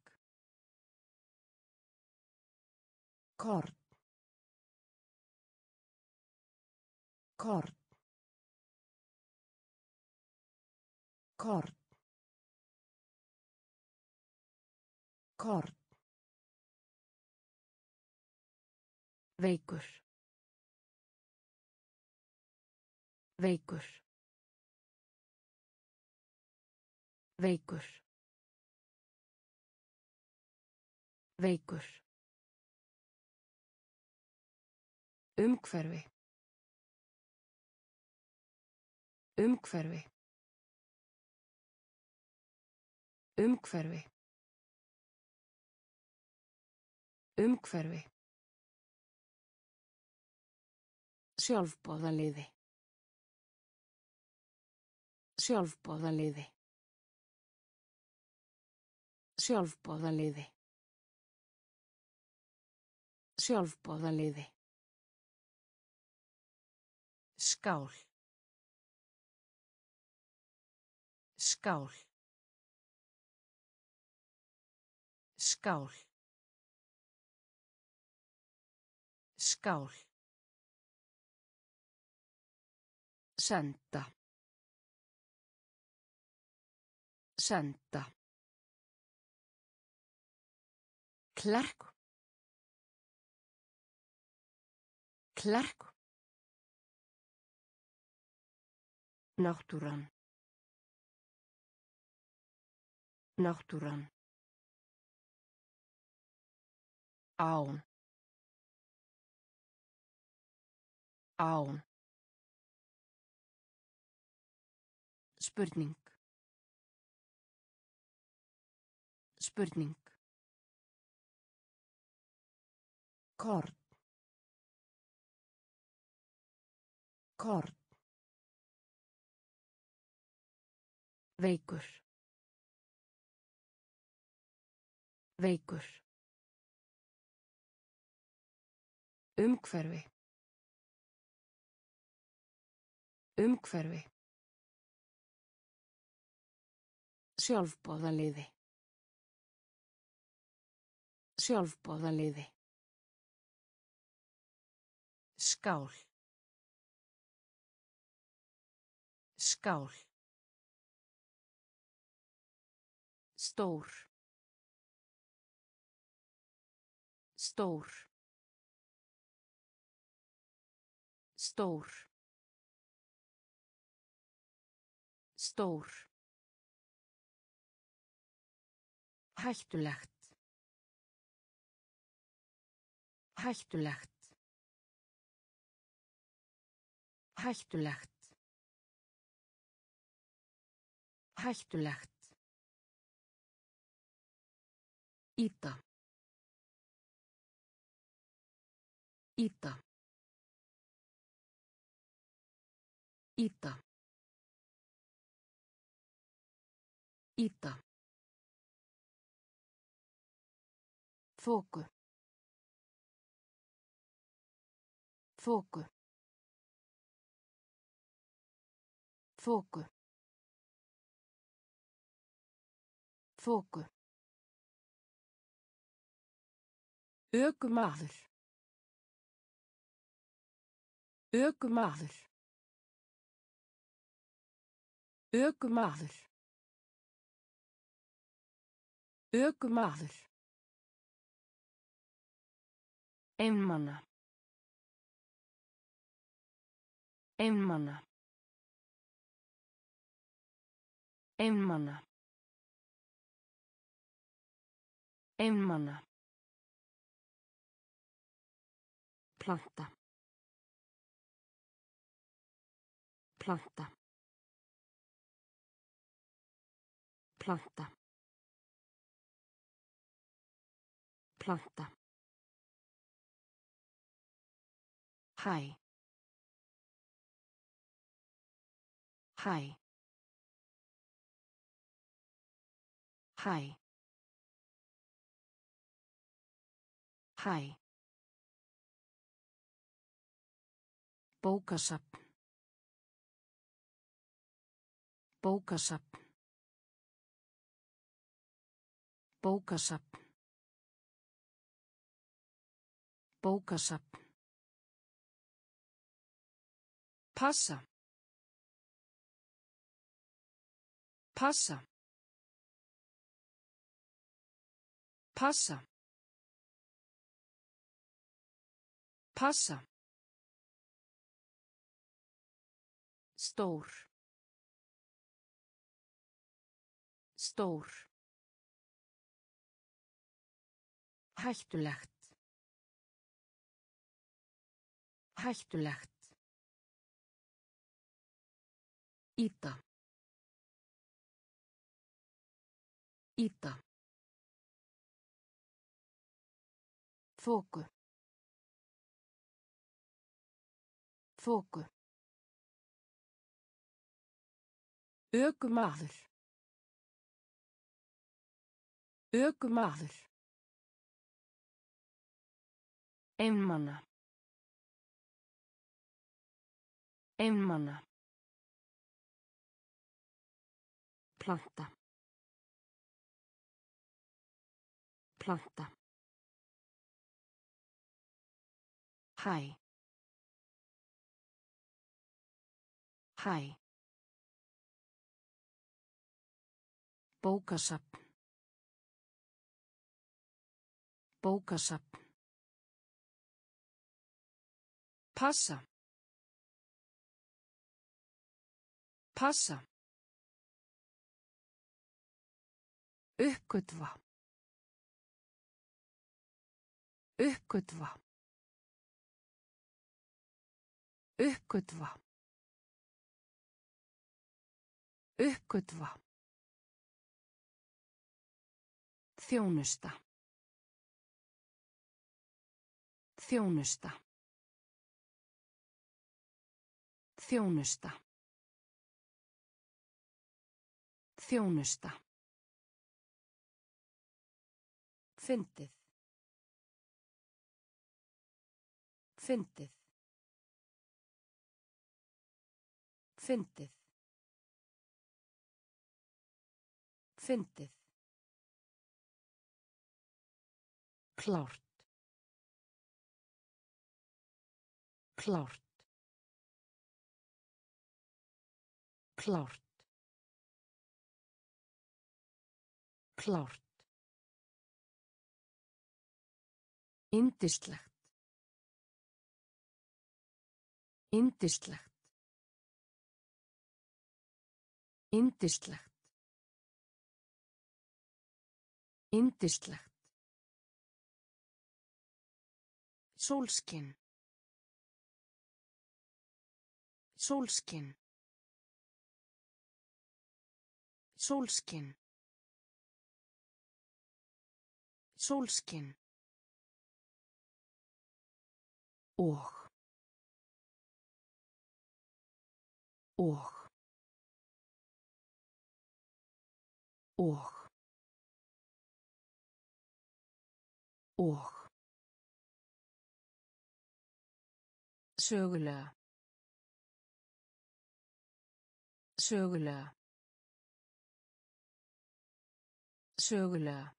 Kort. Kort. Kort. Kort. Veikur. Veikur. Veikur. Veikur. Umhverfi. Umhverfi. Umhverfi. Umhverfi. Sjálfboðaliði. Sjálfboðaliði. Sjálfboðaliði. Sjálfboðaliði. Skál. Skál. Skál. Skál. Senda. Senda. Klerk. Klerk. Náttúran. Náttúran. Án. Án. Spurning. Spurning. Korn. Korn. Veikur. Veikur. Umhverfi. Umhverfi. Sjálfboðaliði. Sjálfboðaliði. Skál. Skál. Stór. Stór. Stór. Stór. Hættulegt. Hættulegt. Hættulegt. Hættulegt. Íta. Íta. Íta. Íta. Þoku. Þoku. Þoku. Þoku. Ökumaður. Ökumaður. Ökumaður. Ökumaður. Einmana. Einmana. Einmana. Einmana. Planta. Planta. Planta. Planta. Hæ. Hæ. Hæ. Hæ. Bókasafn. Bókasafn. Bókasafn. Bókasafn. Passa. Passa. Passa. Passa. Stór. Stór. Hættulegt. Hættulegt. Íta. Íta. Þoku. Þoku. Ökumaður. Ökumaður. Einmana. Einmana. Planta. Planta. Hæ. Hæ. Bókasafn. Bókasafn. Passa. Passa. Uppgötva. Uppgötva. Uppgötva. Uppgötva. Þjónusta. Þjónusta. Þjónusta. Þjónusta. Fyndið. Fyndið. Fyndið. Fyndið. Klárt. Klárt. Klárt. Klárt. Yndislegt. Yndislegt. Yndislegt. Yndislegt. Sólskin. Sólskin. Sólskin. Sólskin. Og. Og. Og. Og. Sögulega. Sögulega. Sögulega.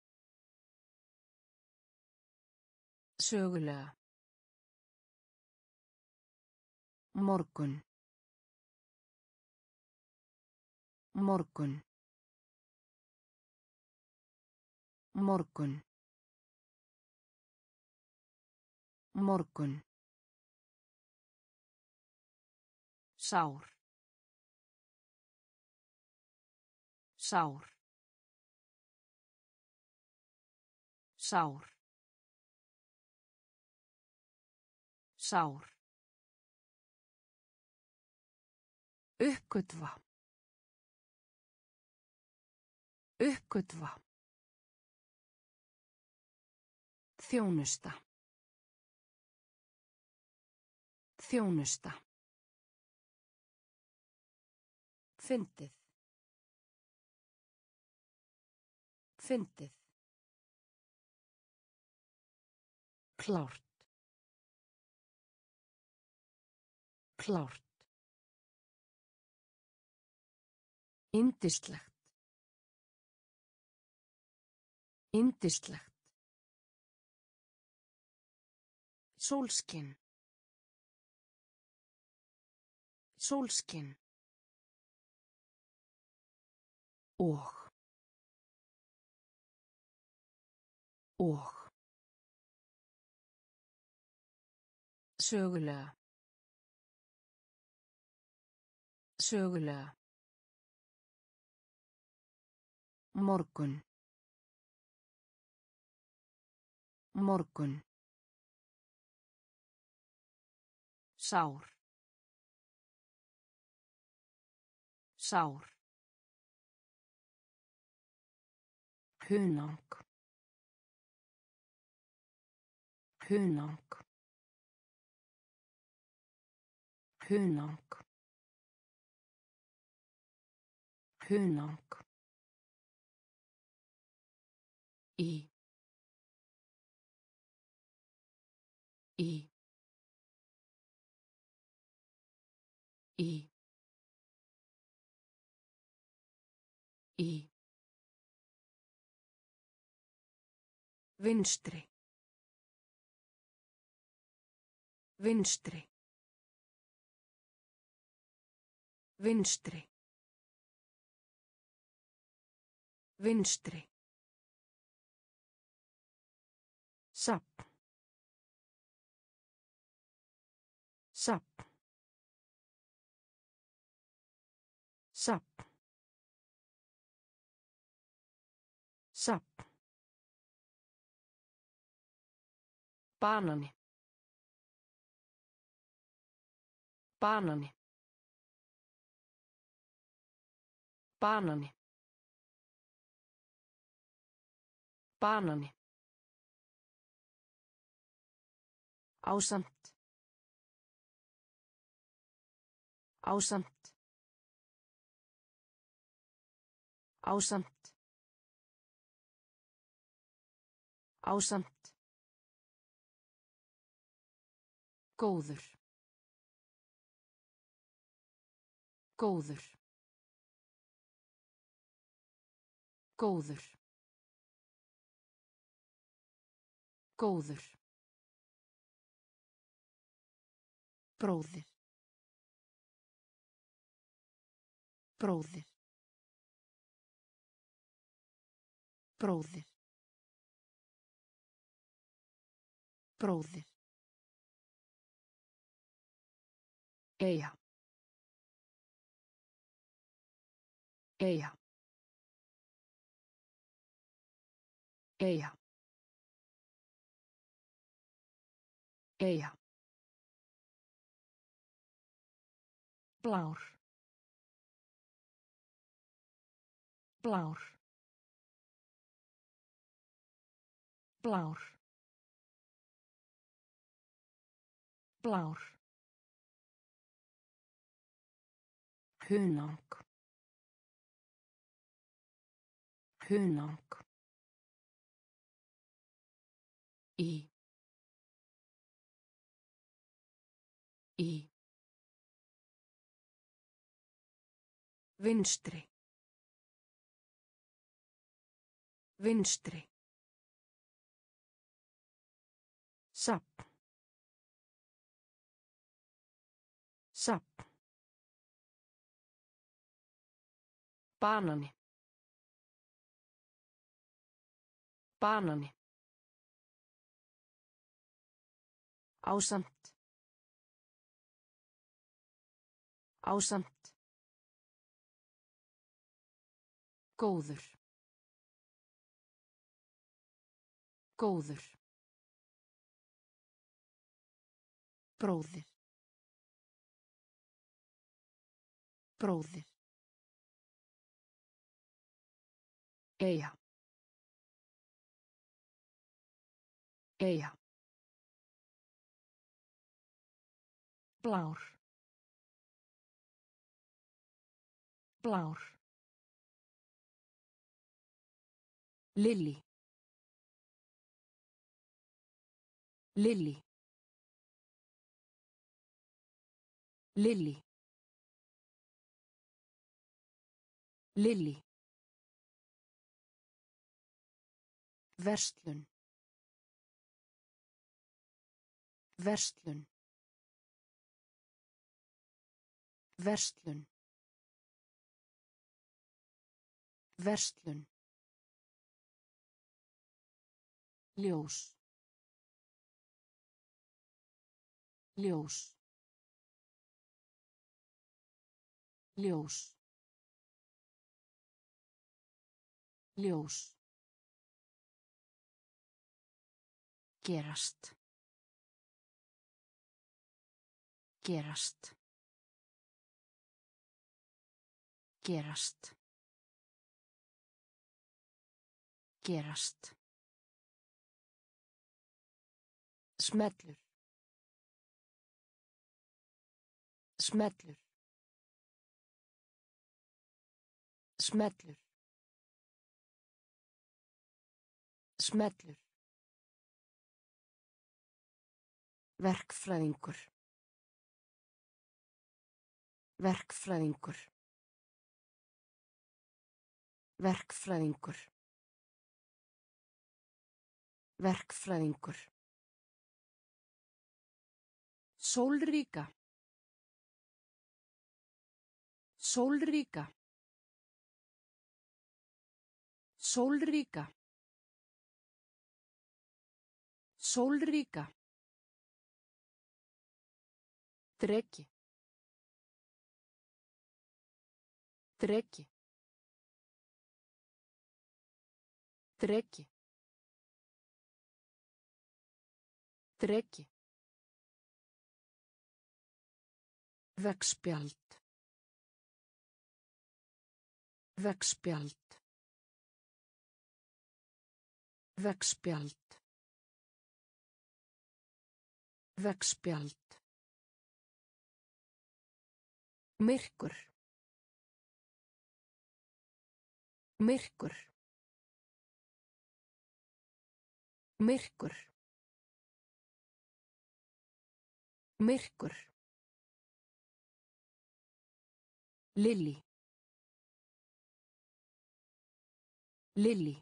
Sögulega. Morgun. Morgun. Morgun. Morgun. Sár. Sár. Sár. Sár. Uppgötva. Uppgötva. Þjónusta. Þjónusta. Fyndið. Fyndið. Klárt. Klárt. Yndislegt. Yndislegt. Sólskin. Sólskin. Og. Og. Sögulega. Sögulega. Morgun. Morgun. Sár. Sár. Hunang. Hunang. Hunang. Hunang. Í. Í. Í. Í. Vinstri. Vinstri. Vinstri. Vinstri. Safn. Safn. Safn. Safn. Banani. Banani. Banani. Banani. Ásamt. Ásamt. Ásamt. Ásamt. Góður. Góður. Góður. Góður. Bróðir. Bróðir. Bróðir. Bróðir. Eyja. Eyja. Eyja. Eyja. Blár. Blár. Blár. Blár. Hunang. Hunang. Í. Í. Vinstri. Vinstri. Safn. Safn. Banani. Banani. Ásamt. Ásamt. Góður. Góður. Bróðir. Bróðir. Eyja. Eyja. Blár. Blár. Lillý. Lillý. Lillý. Lillý. Verslun. Verslun. Verslun. Verslun. Ljós. Ljós. Ljós. Ljós. Gerast. Gerast. Gerast. Gerast. Smellur. Smellur. Smellur. Smellur. Verkfræðingur. Verkfræðingur. Verkfræðingur. Verkfræðingur. Sólríka. Sólríka. Sólríka. Sólríka. Dreki. Dreki. Dreki. Dreki. Veggspjald. Veggspjald. Veggspjald. Veggspjald. Myrkur. Myrkur. Myrkur. Myrkur. Lily. Lily.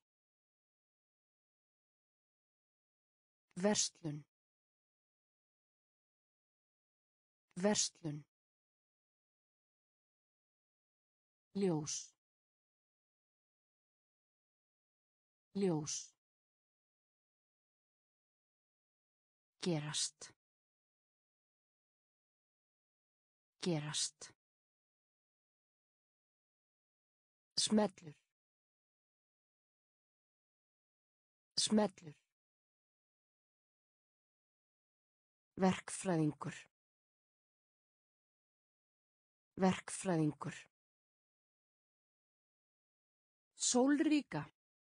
Verslun. Verslun. Ljós. Ljós. Gerast. Gerast. Smellur. Smellur. Verkfræðingur. Verkfræðingur. Sólríka.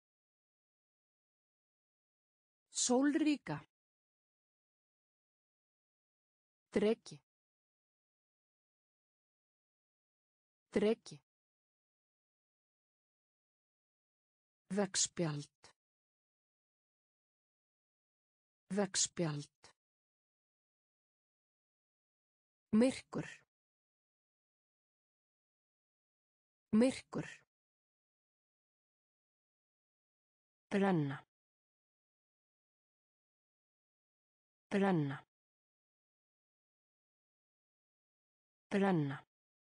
Sólríka. Dreki. Dreki. Veggspjald. Veggspjald. Myrkur. Myrkur. Brenna. Brenna. Brenna.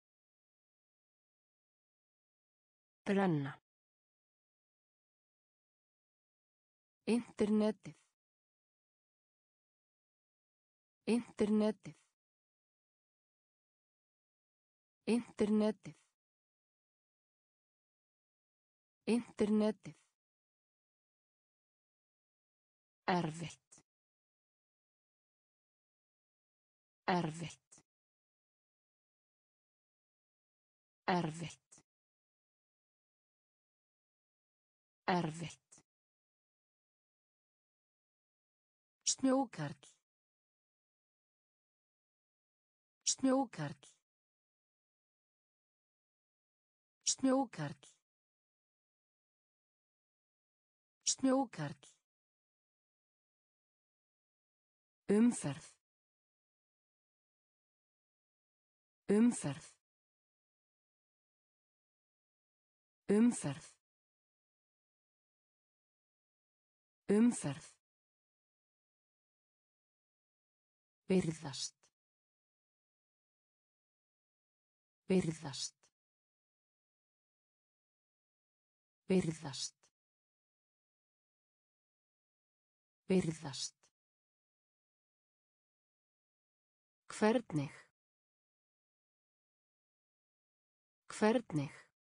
Brenna. Internetið. Internetið. Internetið. Internetið. Erfitt. Erfitt. Erfitt. Erfitt. Snjókarl. Snjókarl. Snjókarl. Snjókarl. Umferð. Umferð. Umferð. Umferð. Virðast. Virðast. Virðast. Virðast. Hvernig. Hvernig.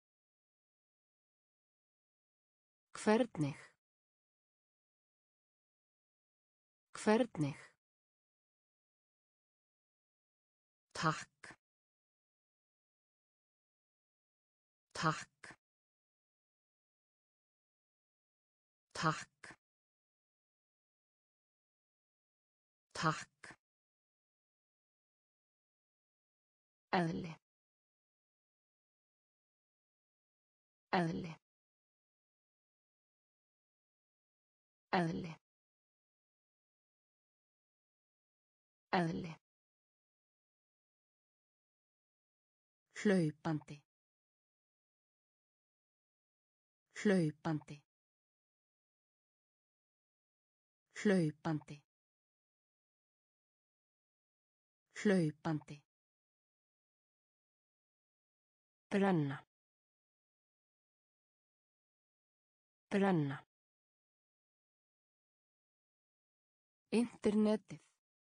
Hvernig. Hvernig. Takk. Takk. Takk. Takk. Eðli. Eðli. Eðli. Eðli. Hlaupandi. Hlaupandi. Hlaupandi. Hlaupandi. Brenna. Brenna. Internetið.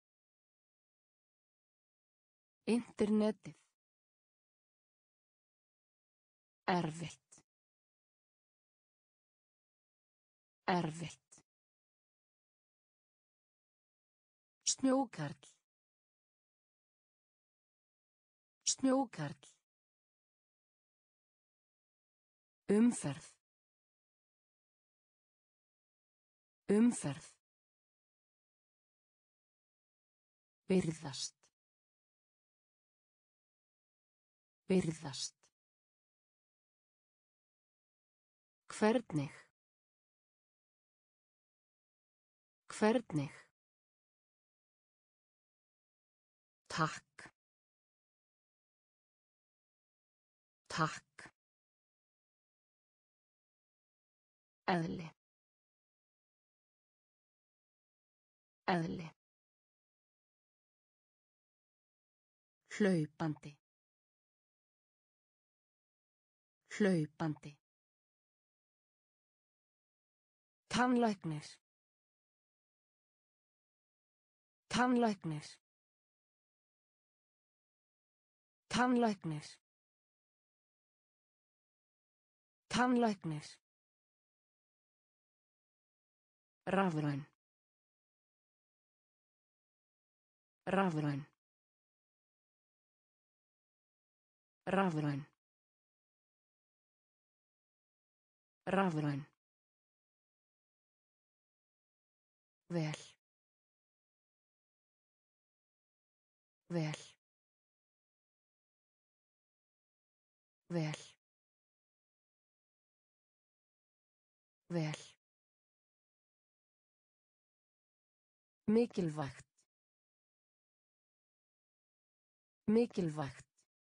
Internetið. Erfitt. Erfitt. Snjókarl. Snjókarl. Umferð. Umferð. Virðast. Virðast. Hvernig. Hvernig. Takk. Takk. Eðli. Eðli. Hlaupandi. Hlaupandi. Tannlæknir. Tannlæknir. Tannlæknir. Tannlæknir. Rafræn. Rafræn. Rafræn. Rafræn. Vel. Vel. Vel. Vel. Mikilvægt. Mikilvægt.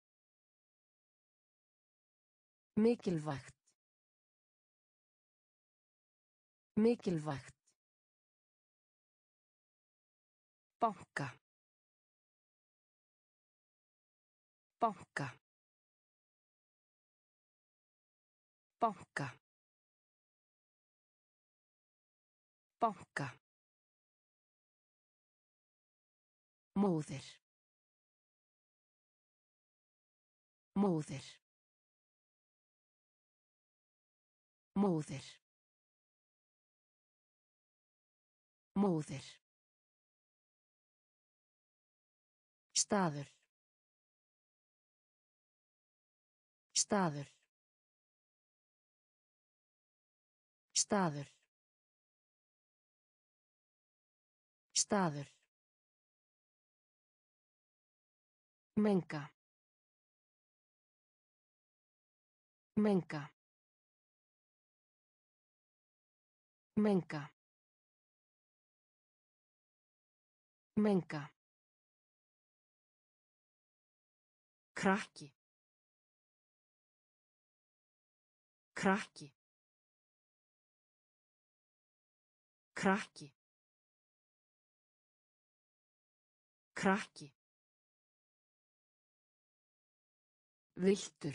Mikilvægt. Mikilvægt. Banka. Banka. Banka. Banka. Móðir. Móðir. Móðir. Móðir. Staður. Staður. Staður. Staður. Menga. Menga. Menga. Menga. Krakki. Krakki. Krakki. Krakki. Villtur.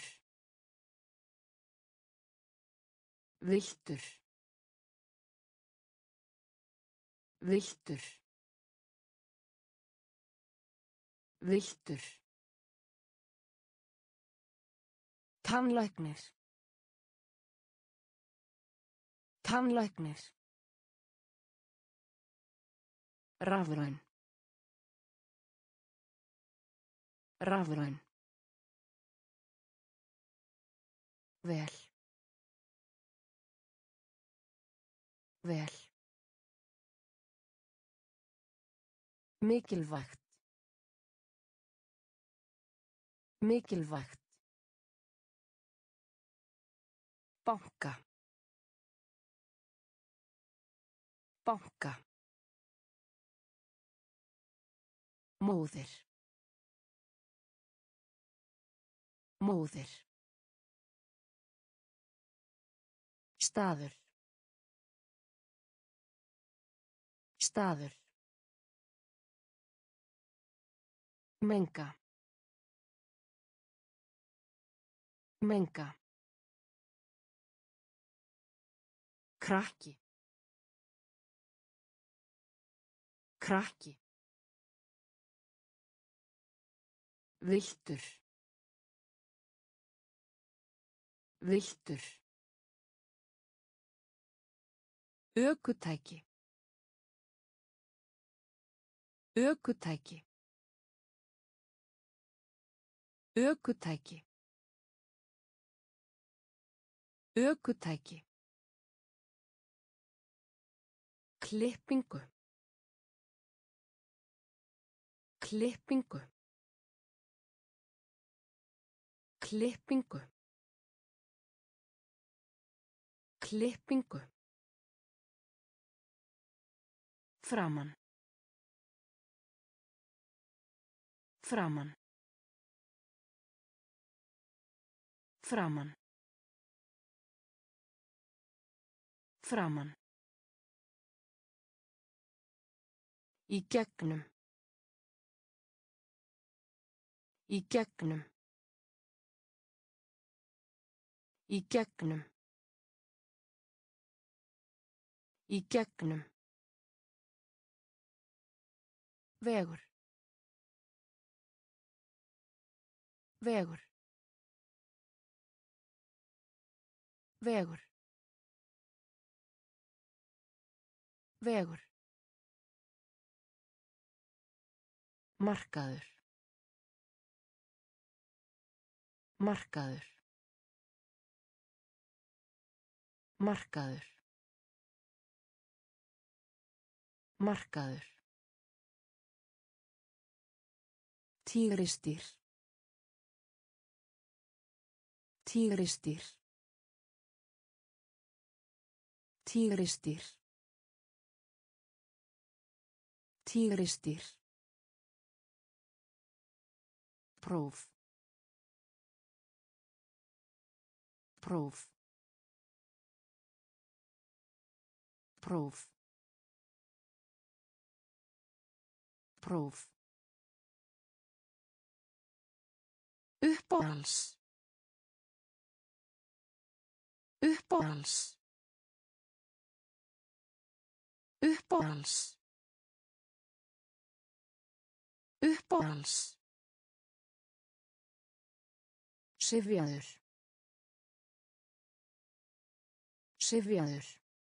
Villtur. Villtur. Villtur. Tannlæknir. Tannlæknir. Rafræn. Rafræn. Vel. Vel. Mikilvægt. Mikilvægt. Banka. Banka. Móðir. Móðir. Staður. Staður. Menga. Menga. Krakki. Krakki. Villtur. Villtur. Ökutæki. Ökutæki. Ökutæki. Ökutæki. Klippingu. Klippingu. Klippingu. Klippingu. Framan. Framan. Framan. Framan. Í gegnum. Í gegnum. Í gegnum. Í gegnum. Vegur. Vegur. Vegur. Vegur. Markaður. Markaður. Markaður. Markaður. Tígrisdýr. Tígrisdýr. Tígrisdýr. Tígrisdýr. Próf. Próf. Próf. Próf. Uppáhalds. Uppáhalds. Uppáhalds. Uppáhalds. Syfjaður. Syfjaður.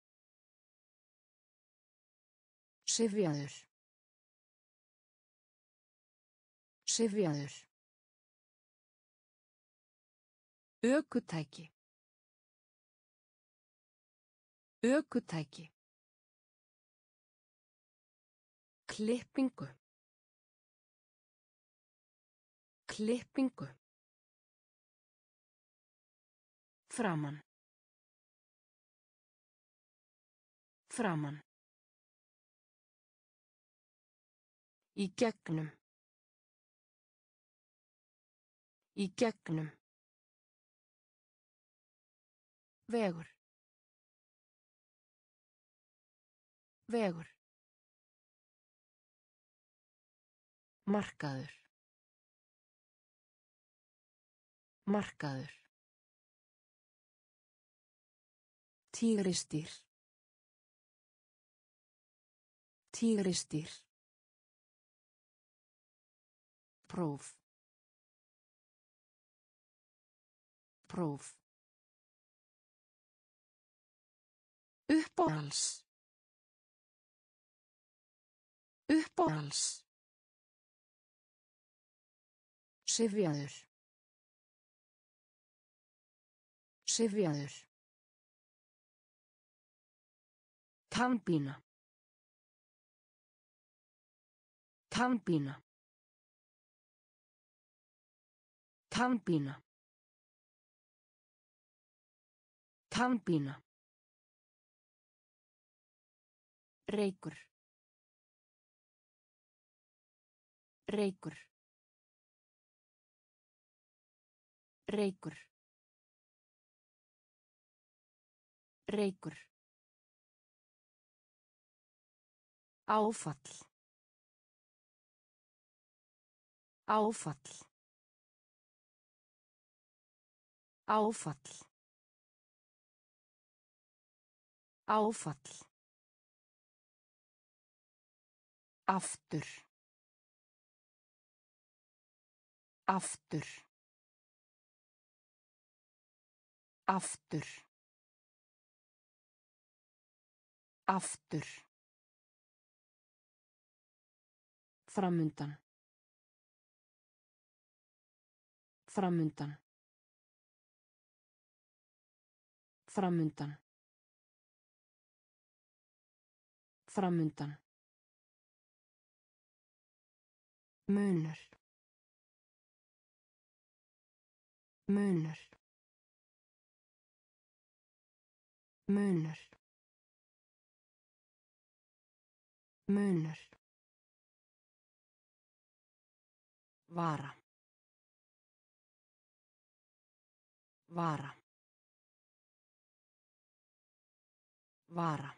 Syfjaður. Syfjaður. Ökutæki. Ökutæki. Klippingu. Klippingu. Framan. Framan. Í gegnum. Í gegnum. Vegur. Vegur. Markaður. Markaður. Tígrisdýr. Tígrisdýr. Próf. Próf. Uppáhalds. Uppáhalds. Syfjaður. Syfjaður. Tannpína. Tannpína. Tannpína. Tannpína. Reykur. Reykur. Reykur. Reykur. Áfall. Áfall. Áfall. Áfall. Aftur. Aftur. Aftur. Aftur. Framundan. Framundan. Framundan. Framundan. Munur. Munur. Munur. Munur. Vara. Vara. Vara.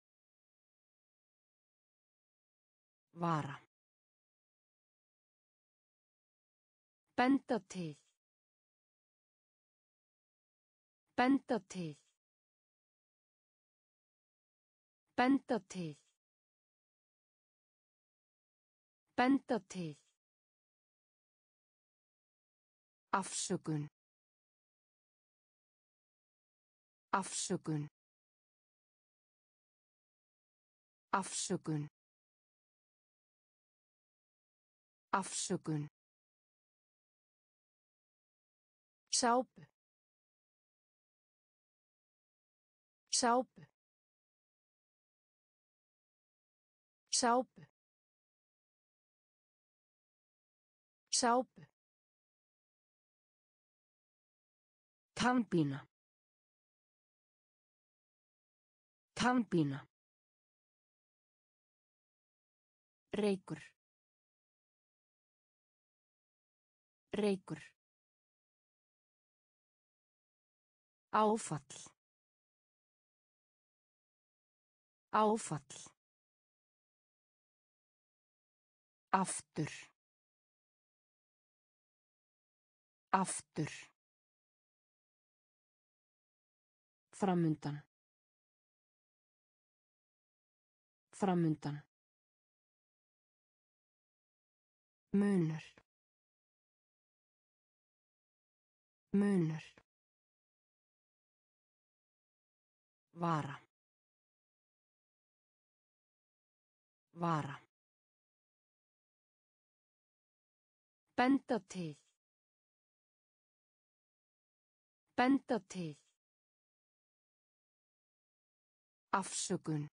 Vara. Benda til. Benda til. Benda til. Benda til. Afsökun. Afsökun. Afsökun. Afsökun. Sápu. Sápu. Sápu. Sápu. Tannpína. Tannpína. Reykur. Reykur. Áfall. Áfall. Aftur. Aftur. Framundan. Framundan. Munur. Munur. Vara. Vara. Benda til. Benda til. Afsökun.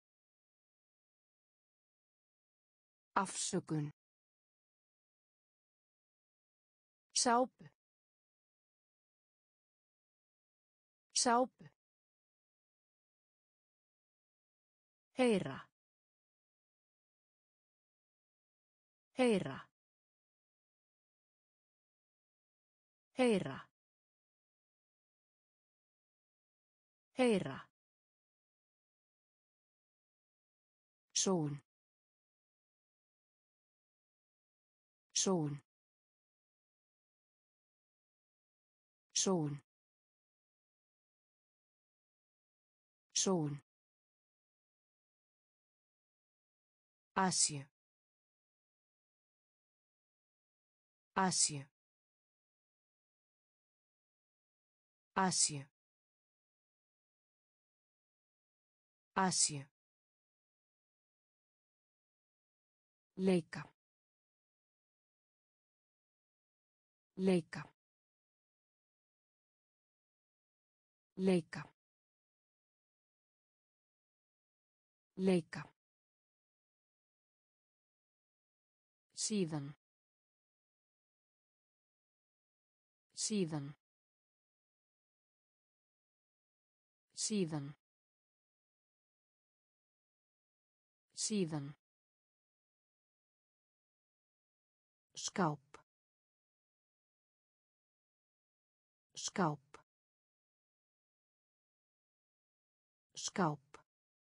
Afsökun. Sápu. Sápu. Heyra. Heyra. Heyra. Heyra. Sól. Sól. Sól. Sól. Asia. Asia. Asia. Asia. Leika. Leika. Leika. Leika. Síðan. Síðan. Síðan. Síðan. Skáp. Skáp. Skáp.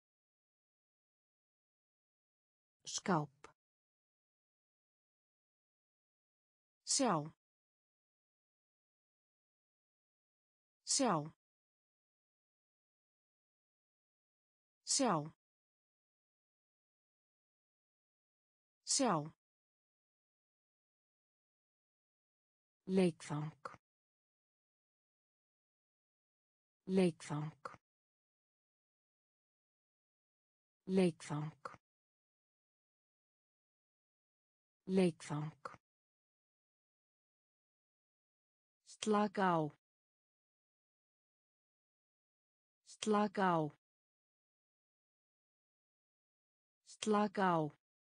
Skáp. Sjá. Sjá. Sjá. Sjá. Leikfang. Leikfang. Leikfang. Leikfang. Slaka á. Slaka á. Slaka á.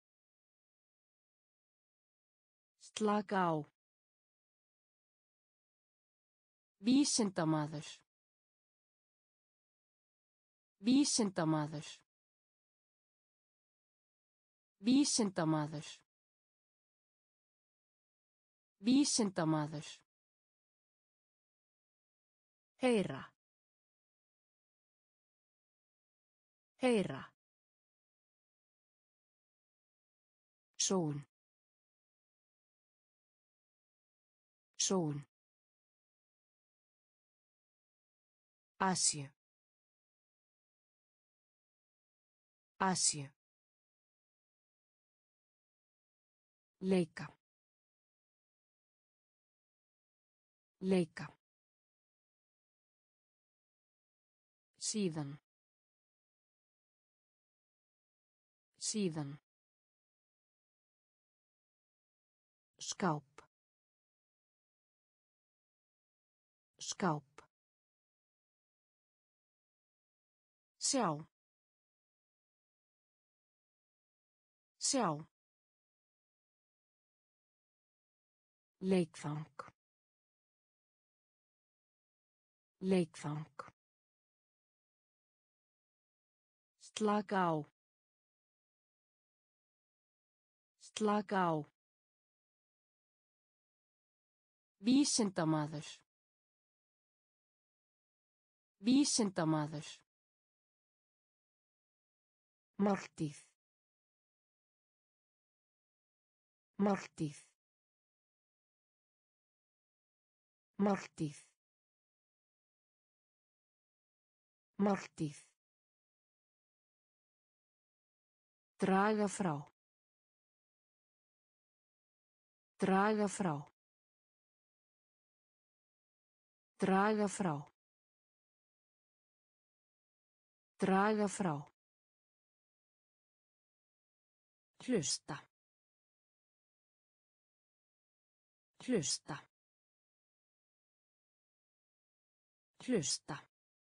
Slaka á. Vísindamaður. Vísindamaður. Vísindamaður. Vísindamaður. Heyra. Heyra. Sól. Sól. Asía. Asía. Leika. Leika. Síðan. Síðan. Skáp. Skáp. Sjá. Sjá. Leikfang. Leikfang. Slaka á. Slaka á. Vísindamaður. Vísindamaður. Máltíð. Máltíð. Máltíð. Máltíð. Draga frá. Draga frá. Draga frá. Draga frá. Hlusta. Hlusta. Hlusta.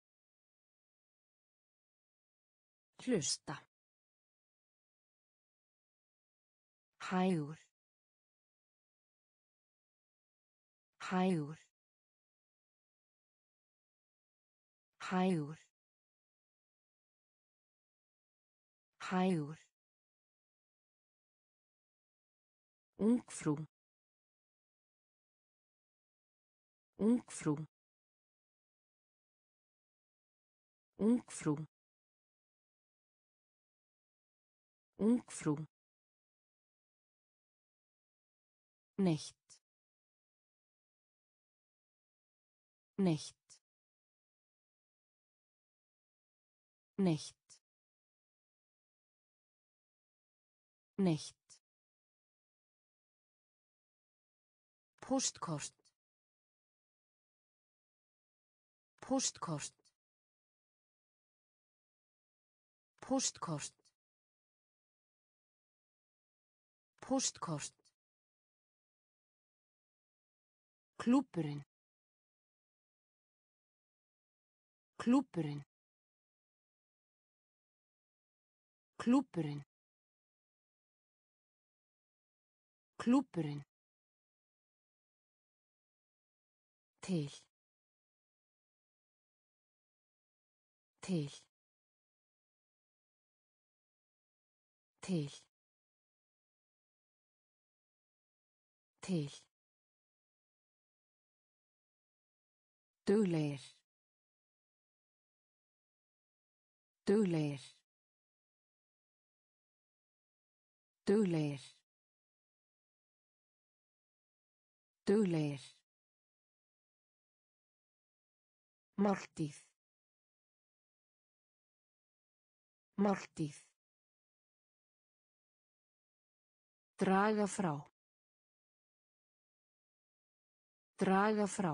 Hlusta. Hægur. Hægur. Hægur. Hægur. Ungfrú. Ungfrú. Ungfrú. Ungfrú. Nicht. Nicht. Nicht. Nicht. Póstkort. Póstkort. Póstkort. Póstkort. Klúbburinn. Klúbburinn. Klúbburinn. Klúbburinn. Til. Til. Til. Til. Duglegir. Duglegir. Duglegir. Duglegir. Máltíð. Máltíð. Draga frá. Draga frá.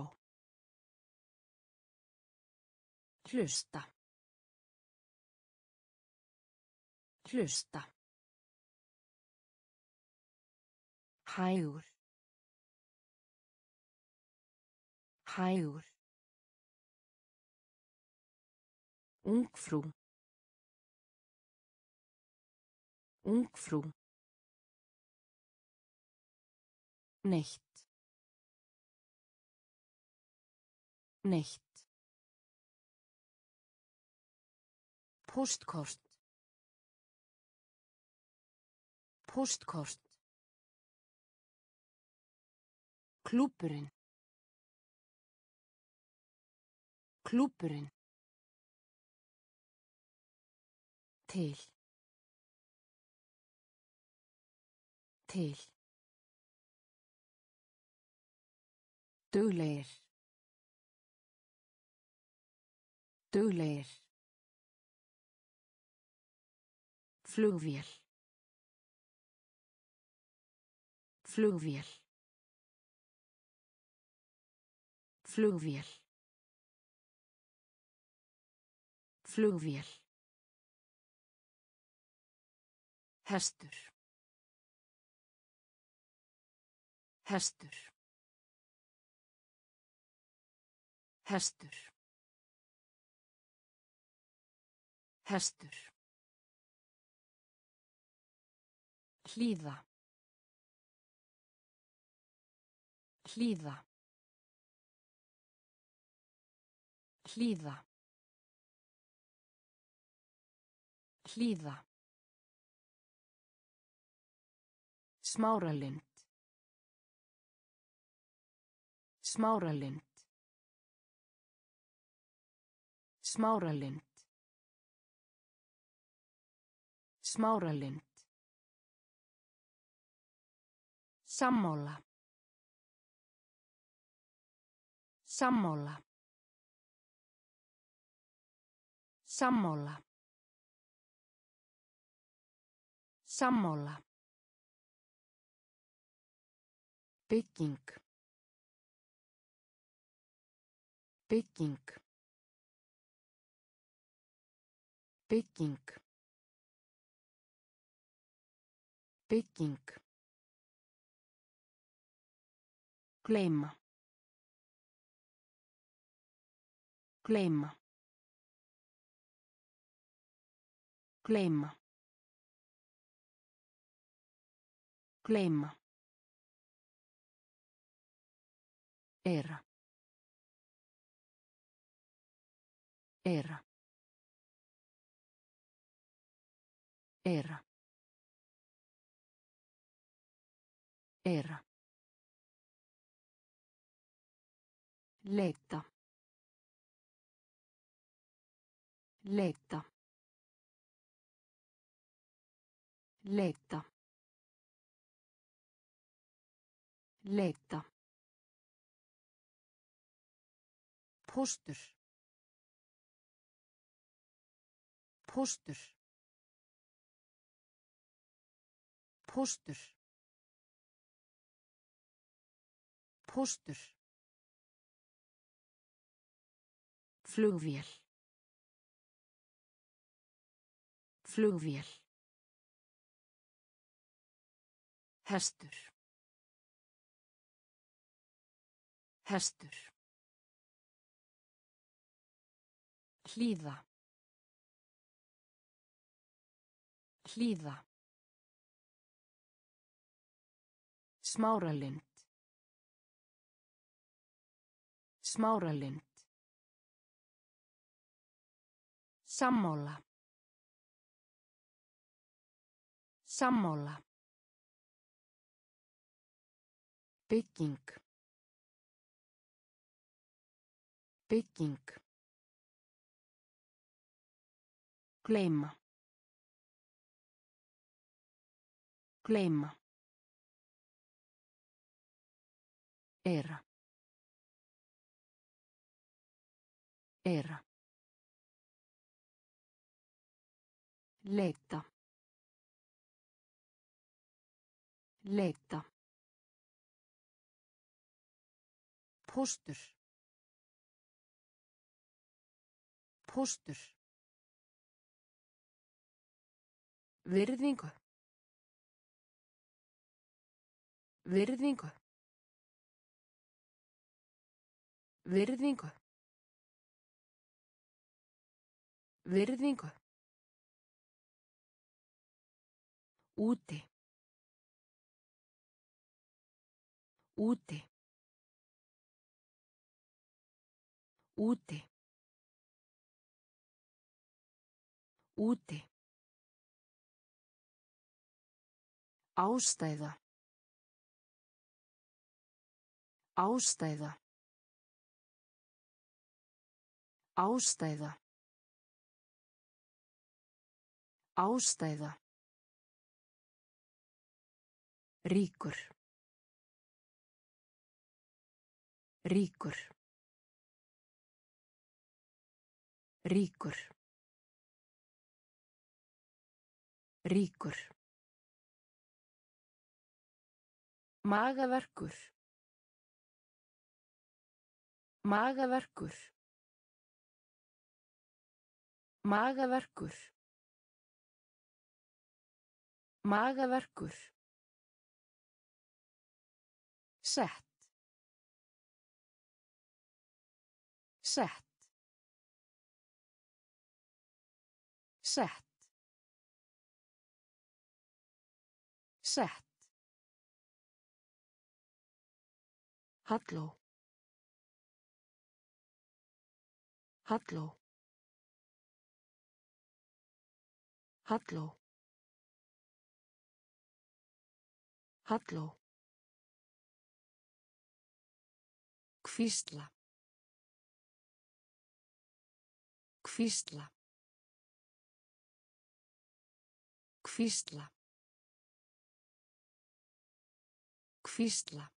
Hlusta. Hlusta. Hægur. Hægur. Ungfrú. Ungfrú. Neitt. Neitt. Póstkort. Póstkort. Klúbburinn. Klúbburinn. Til. Til. Duglegir. Duglegir. Flugvél. Flugvél. Flugvél. Flugvél. Hestur. Hestur. Hestur. Hestur. Hlýða. Hlýða. Hlýða. Hlýða. Smáralind. Smáralind. Smáralind. Smáralind. Sammála. Sammála. Sammála. Sammála. Bygging. Bygging. Bygging. Bygging. Gleyma. Gleyma. Gleyma. Gleyma. Era. Era. Era. Era. Letta. Letta. Letta. Letta. Póstur. Póstur. Póstur. Póstur. Flugvél. Flugvél. Hestur. Hestur. Hlýða. Hlýða. Smáralind. Smáralind. Sammála. Sammála. Bygging. Bygging. Gleyma. Gleyma. Era. Era. Leita. Leita. Póstur. Póstur. Virðingu. Virðingu. Virðingu. Virðingu. Úti. Úti. Úti. Úti. Ástæða. Ástæða. Ástæða. Ástæða. Ríkur. Ríkur. Ríkur. Ríkur. Magaverkur. Magaverkur. Magaverkur. Magaverkur. Sett. Sett. Sett. Sett. Halló. Halló. Halló. Halló. Hvísla. Hvísla. Hvísla. Hvísla.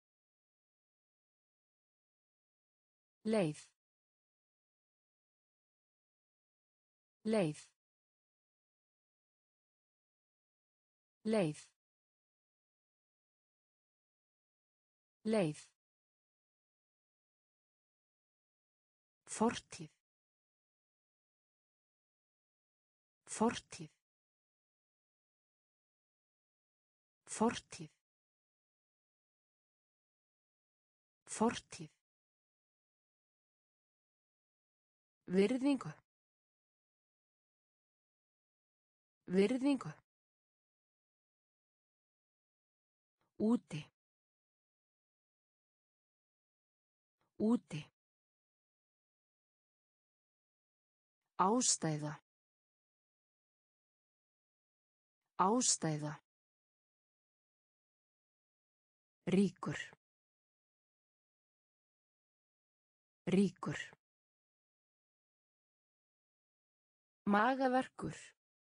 Leið. Leið. Leið. Leið. Fortíð. Fortíð. Fortíð. Fortíð. Virðingu. Virðingu. Úti. Úti. Ástæða. Ástæða. Ríkur. Ríkur. Magaverkur.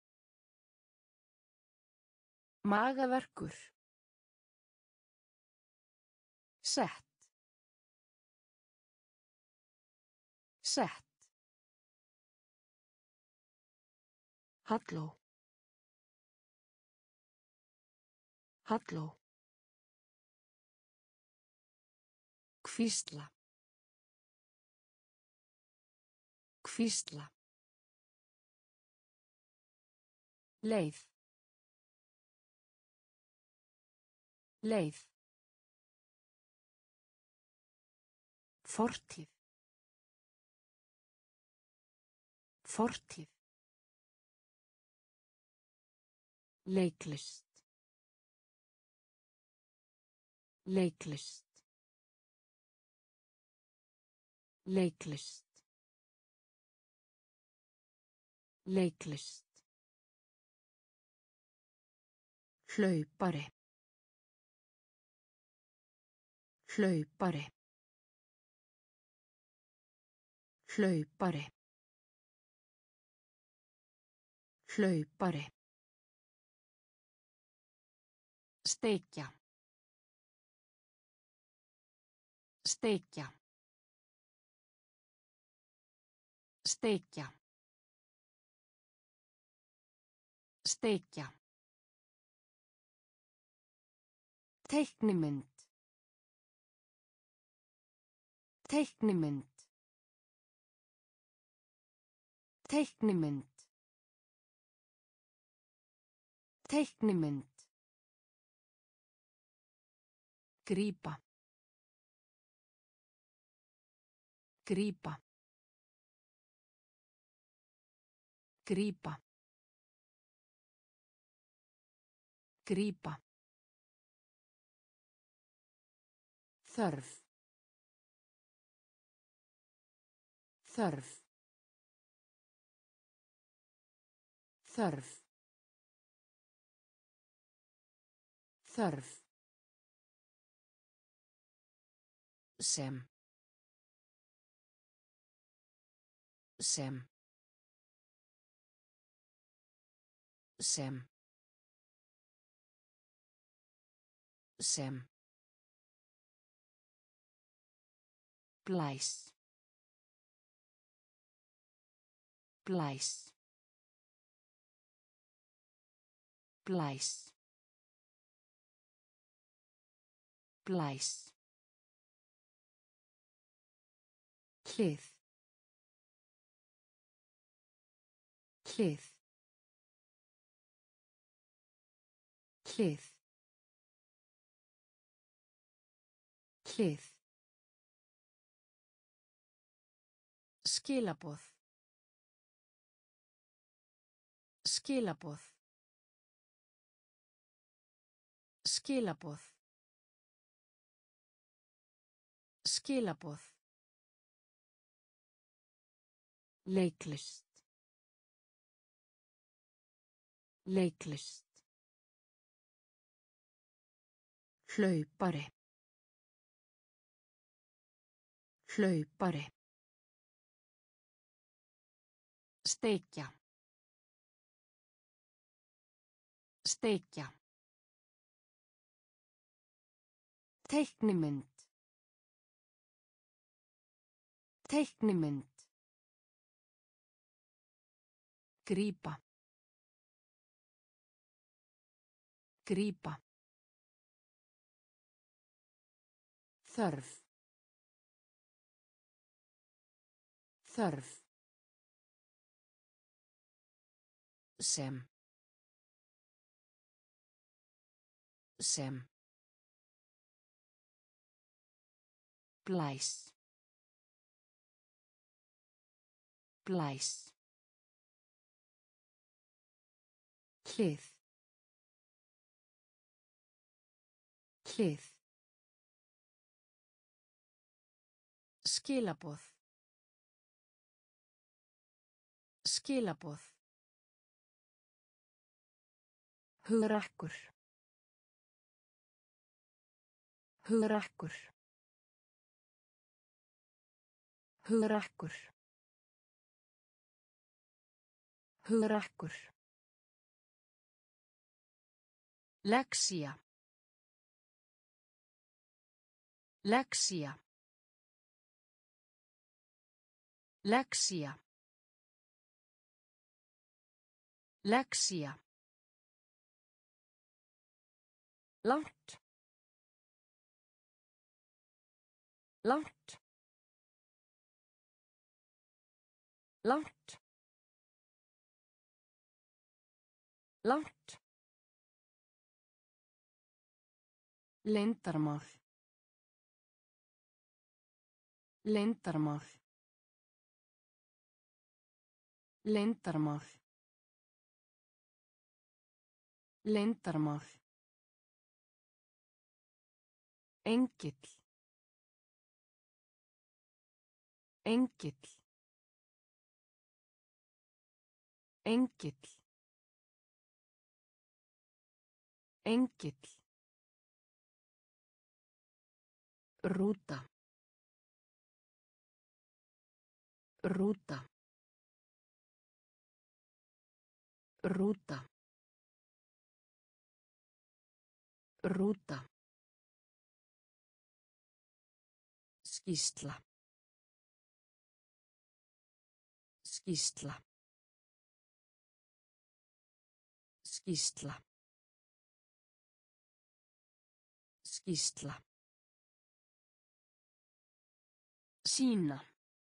Magaverkur. Sett. Sett. Halló. Halló. Hvísla. Hvísla. Leið. Leið. Fortíð. Fortíð. Leiklist. Leiklist. Leiklist. Leiklist. Hlaupari. Hlaupari. Hlaupari. Hlaupari. Steikja. Steikja. Steikja. Steikja. Teiknimynd. Teiknimynd. Teiknimynd. Teiknimynd. Grípa. Grípa. Grípa. Grípa. Þörf. Þörf. Þörf. Þörf. Sem. Sem. Sem. Sem. Blæs. Blæs. Blæs. Blæs. Hlið. Hlið. Hlið. Hlið. Skilaboð. Skilaboð. Skilaboð. Skilaboð. Leiklist. Leiklist. Hlaupari. Hlaupari. Steikja. Steikja. Teiknimynd. Teiknimynd. Grípa. Grípa. Þörf. Þörf. Sem. Sem. Blæs. Blæs. Hlið. Hlið. Skilaboð. Skilaboð. Hugrakkur. Hugrakkur. Hugrakkur. Hugrakkur. Lexía. Lexía. Lexía. Lexía. Langt. Langt. Langt. Langt. Leyndarmál. Leyndarmál. Leyndarmál. Leyndarmál. Engill. Engill. Engill. Engill. Rúta. Rúta. Rúta. Rúta. Skýrsla. Skýrsla. Skýrsla. Skýrsla. Sýna.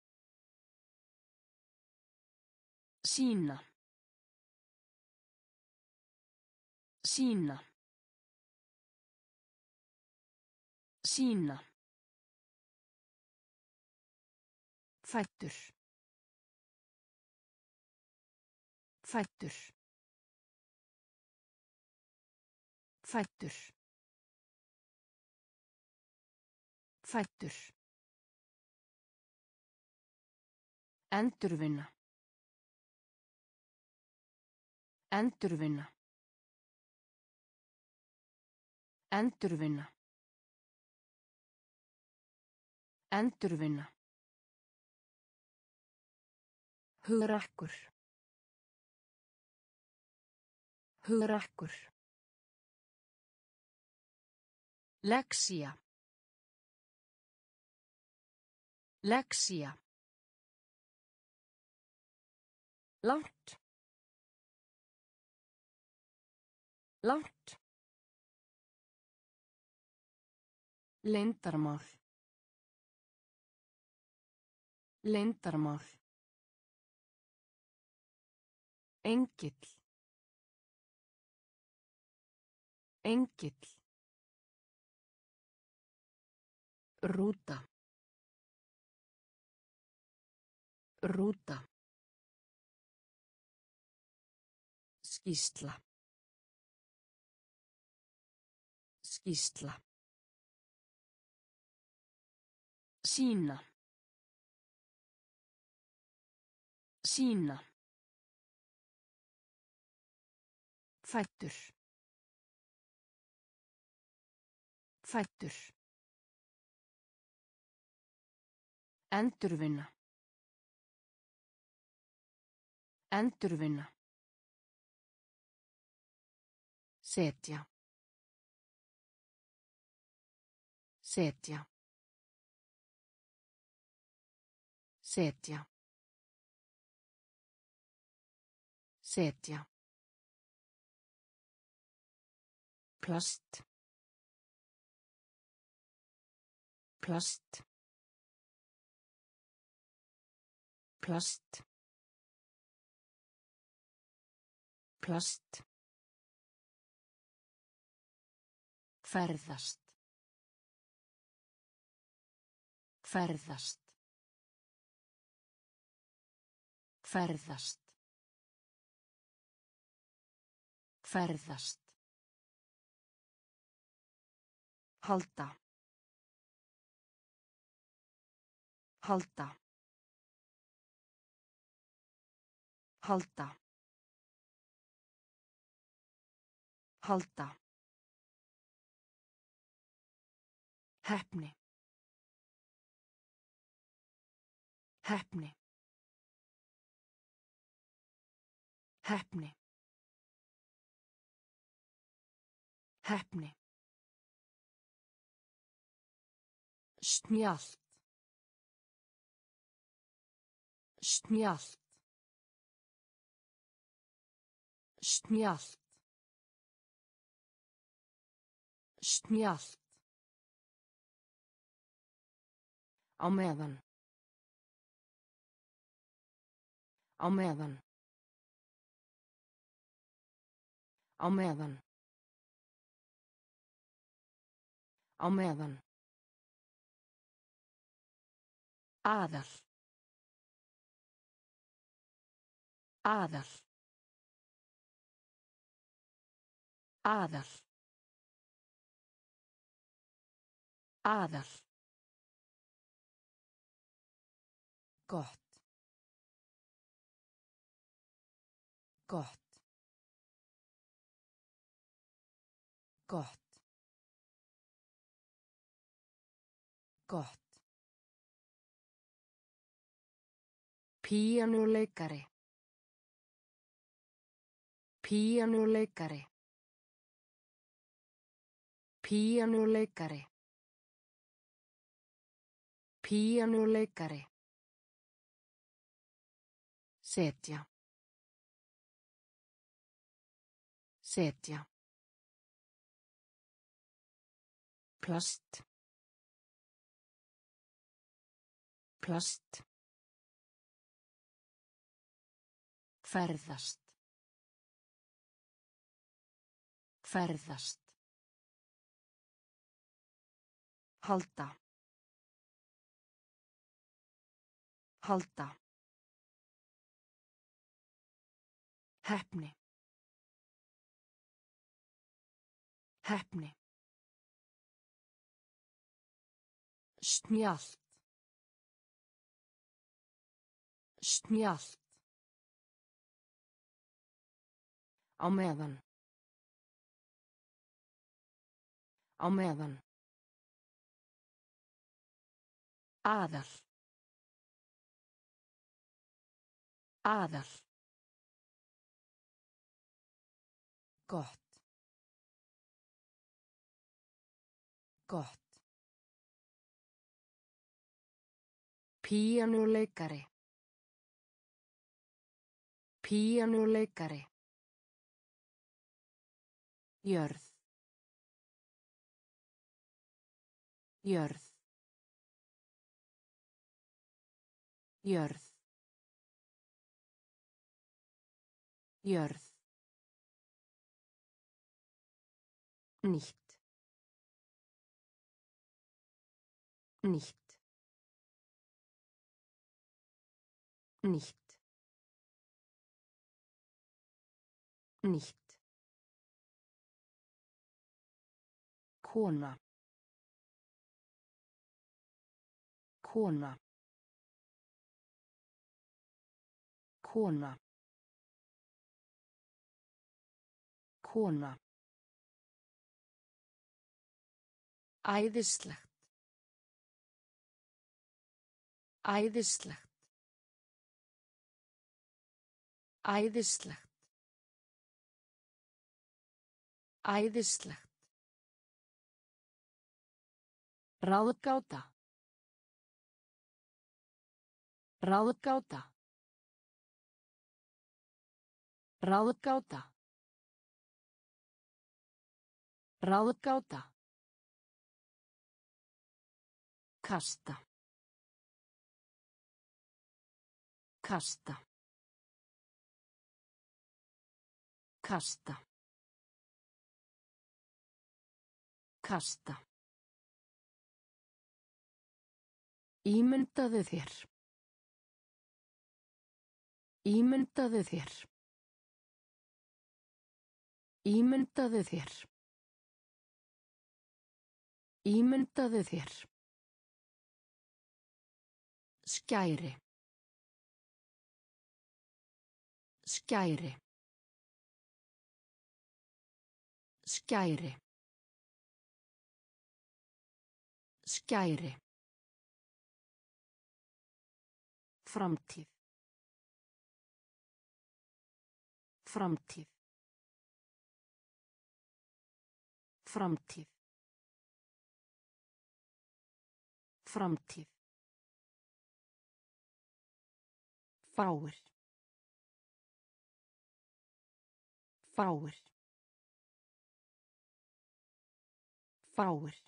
Sýna. Sýna. Sýna. Fæddur. Fæddur. Fæddur. Fæddur. Endurvinna. Endurvinna. Endurvinna. Endurvinna. Hugrakkur. Hugrakkur. Lexía. Lexía. Langt. Langt. Leyndarmál. Leyndarmál. Engill. Engill. Rúta. Rúta. Skýrsla. Skýrsla. Sýna. Sýna. Fæddur. Fæddur. Endurvinna. Endurvinna. Setja. Setja. Setja. Setja. Plast. Plast. Plast. Plast. Ferðast. Ferðast. Ferðast. Ferðast. Halda. Halda. Halda. Halda. Heppni. Heppni. Heppni. Heppni. Snjallt. Snjallt. Snjallt. Snjallt. Á meðan. Á meðan. Á meðan. Á meðan. Aðal. Aðal. Aðal. Aðal. Gott. Gott. Gott. Gott. Píanóleikari. Píanóleikari. Píanóleikari. Píanóleikari. Setja. Setja. Plast. Plast. Ferðast. Ferðast. Halda. Halda. Heppni. Heppni. Snjallt. Snjallt. Á meðan. Á meðan. Aðal. Aðal. Gott. Gott. Píanóleikari. Píanóleikari. Jörð. Jörð. Jörð. Jörð. Nýtt. Nýtt. Nýtt. Nýtt. Kona. Kona. Kona. Kona. Æðislegt. Æðislegt. Æðislegt. Æðislegt. Ráðgáta. Ráðgáta. Ráðgáta. Ráðgáta. Kasta. Kasta. Kasta. Kasta. Ímyndaðu þér. Ímyndaðu þér. Ímyndaðu þér. Ímyndaðu þér. Skæri. Skæri. Skæri. Skæri. Framtíð. Framtíð. Framtíð. Framtíð. Fáir. Fáir. Fáir.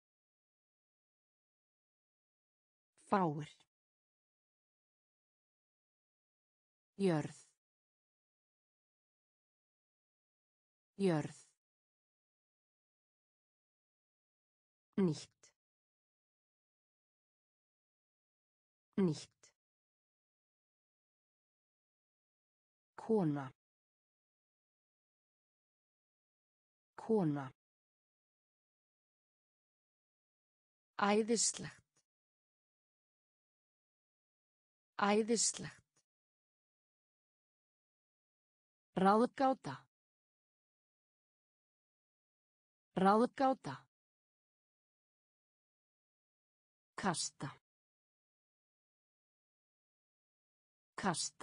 Fáir. Jörð. Jörð. Nýtt. Nýtt. Kona. Kona. Æðislegt. Æðislegt. Ráðgáta. Ráðgáta. Kasta. Kasta.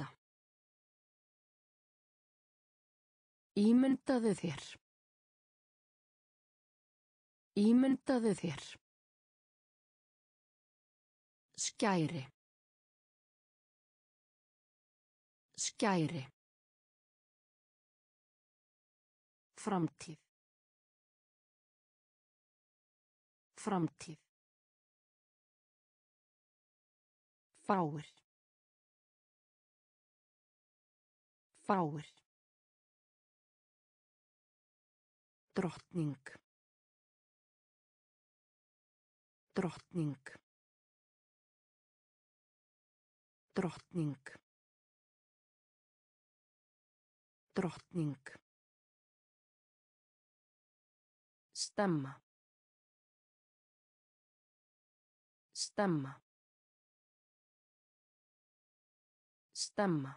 Ímyndaðu þér. Ímyndaðu þér. Skæri. Skæri. Framtíð. Framtíð. Fáir. Fáir. Drottning. Drottning. Drottning. Drottning. Stemma. Stemma. Stemma.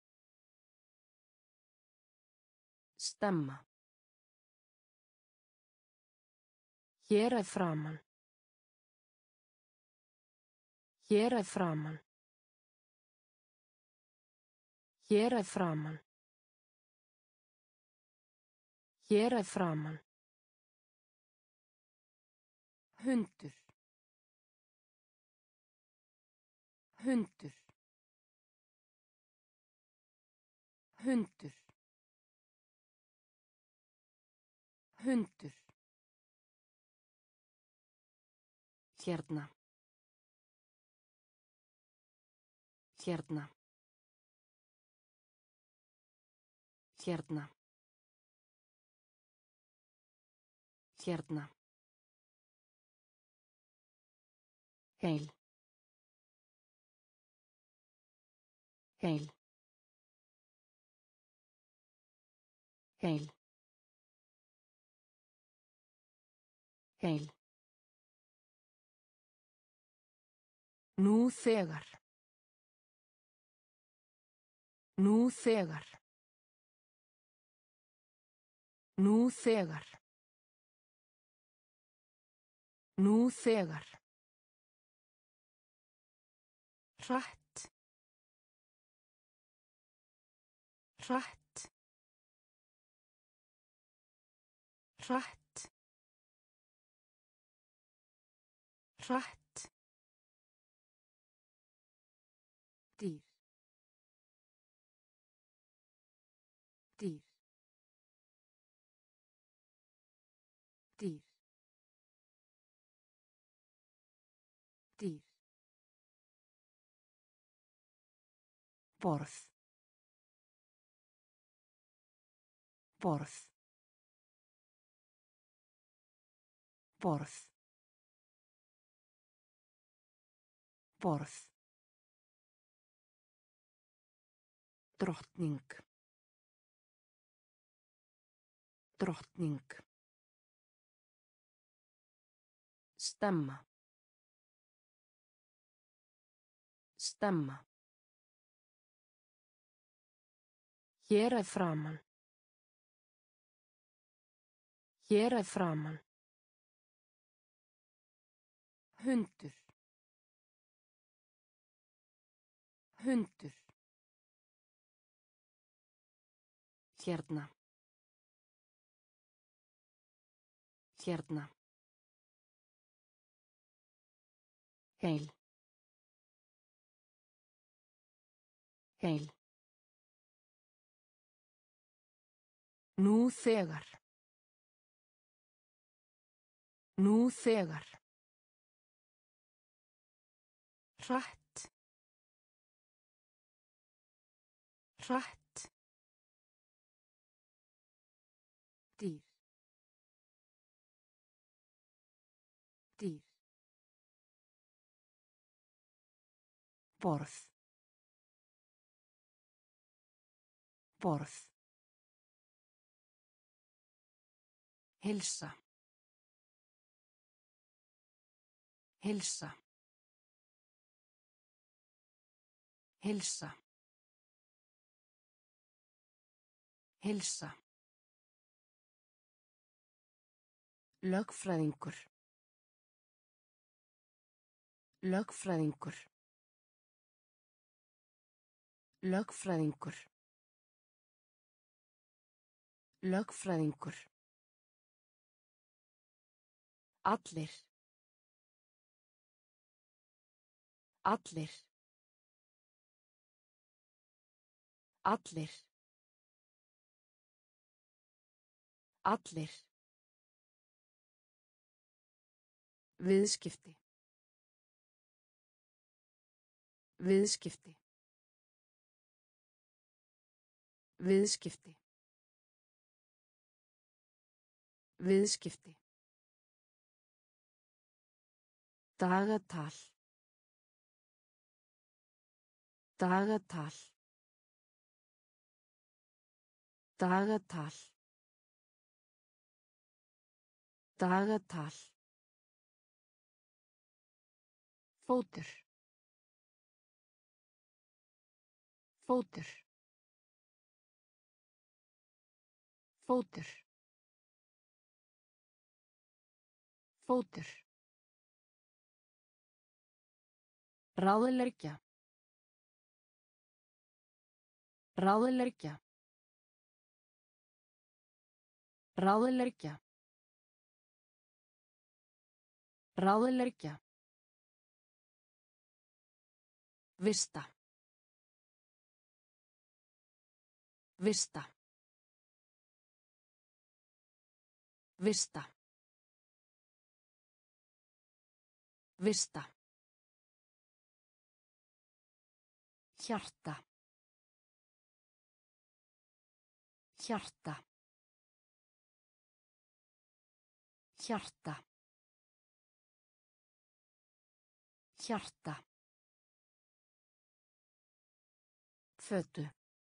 Stemma. Hér að framan. Hér að framan. Hér að framan. Hér að framan. Hundur. Hundur. Hundur. Hundur. Hérna. Hérna. Hérna. Hérna. Heil. Heil. Heil. Heil. Nú þegar. Nú þegar. Nú þegar. Nú þegar. Hratt. Hratt. Hratt. Hratt. Dýr. Dýr. Dýr. Dýr. Borð. Borð. Borð. Borð. Drottning. Drottning. Stemma. Stemma. Hér að framan. Hér að framan. Hundur. Hundur. Hérna. Hérna. Heil. Heil. Nú þegar. Nú þegar. Hratt. Hratt. Dýr. Dýr. Borð. Borð. Heilsa. Heilsa. Heilsa. Heilsa. Lögfræðingur. Lögfræðingur. Lögfræðingur. Lögfræðingur. Allir. Allir. Allir. Allir. Viðskipti. Viðskipti. Viðskipti. Viðskipti. Dagatal. Dagatal. Dagatal. Dagatal. Fótur. Fótur. Fótur. Fótur. Ráðleggja. Ráðleggja. Ráðleggja. Ráðleggja. Vista. Vista. Vista. Vista. Hjarta. Hjarta. Hjarta. Hjarta. Fötu.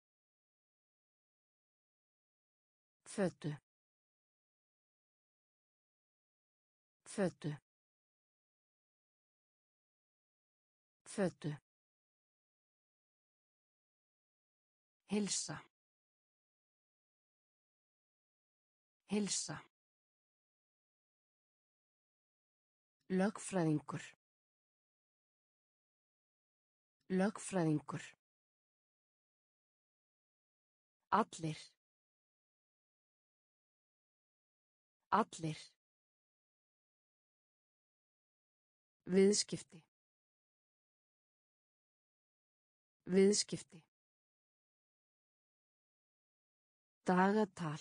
Fötu. Fötu. Fötu. Heilsa. Heilsa. Lögfræðingur. Lögfræðingur. Allir. Allir. Viðskipti. Viðskipti. Dagatal.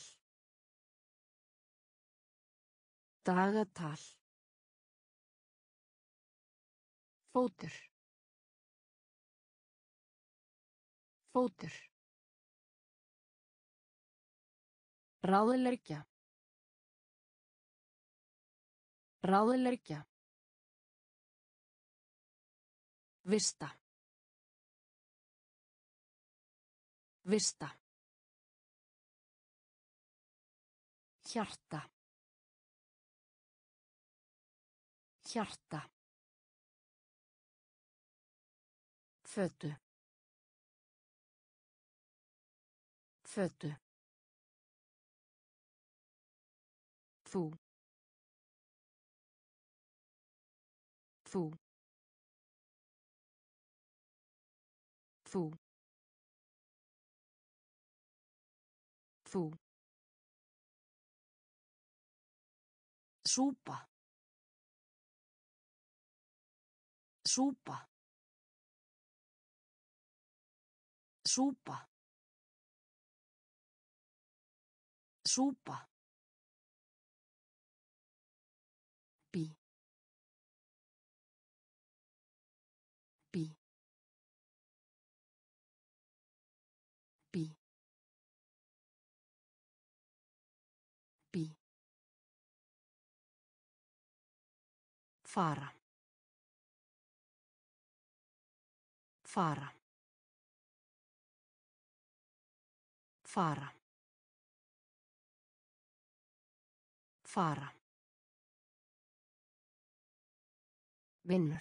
Dagatal. Fótur. Fótur. Ráðleggja. Ráðleggja. Vista. Vista. Hjarta. Hjarta. Fötu. Fötu. Þú. Þú. Þú. Þú. Súpa. Súpa. Súpa. Súpa. Bí. Bí. Bí. Bí. Fara. Fara. Fara. Fara. Vinnur.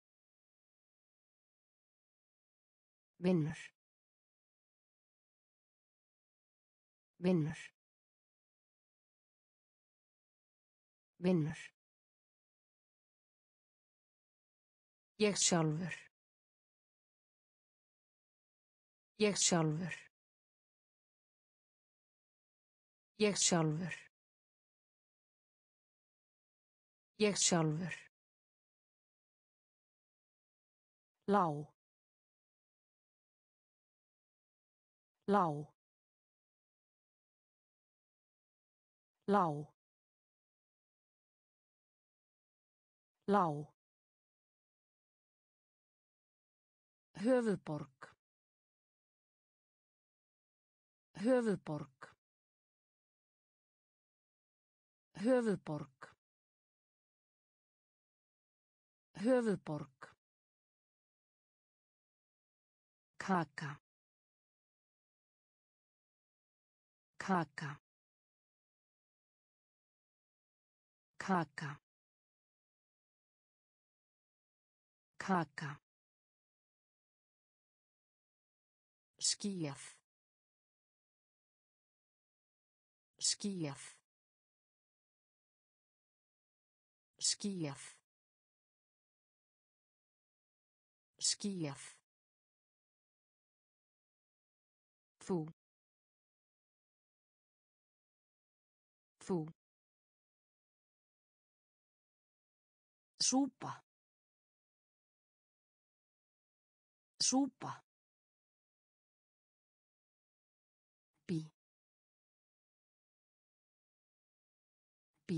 Vinnur. Vinnur. Vinnur. Ég sjálfur. Ég sjálfur. Ég sjálfur. Ég sjálfur. Lá. Lá. Lá. Lá. Höfuðborg. Höfuðborg. Höfuðborg. Höfuðborg. Kaka. Kaka. Kaka. Kaka. Skýjað. Skýjað. Skýjað. Skýjað. Þú. Þú. Súpa. Súpa. Bí. Bí.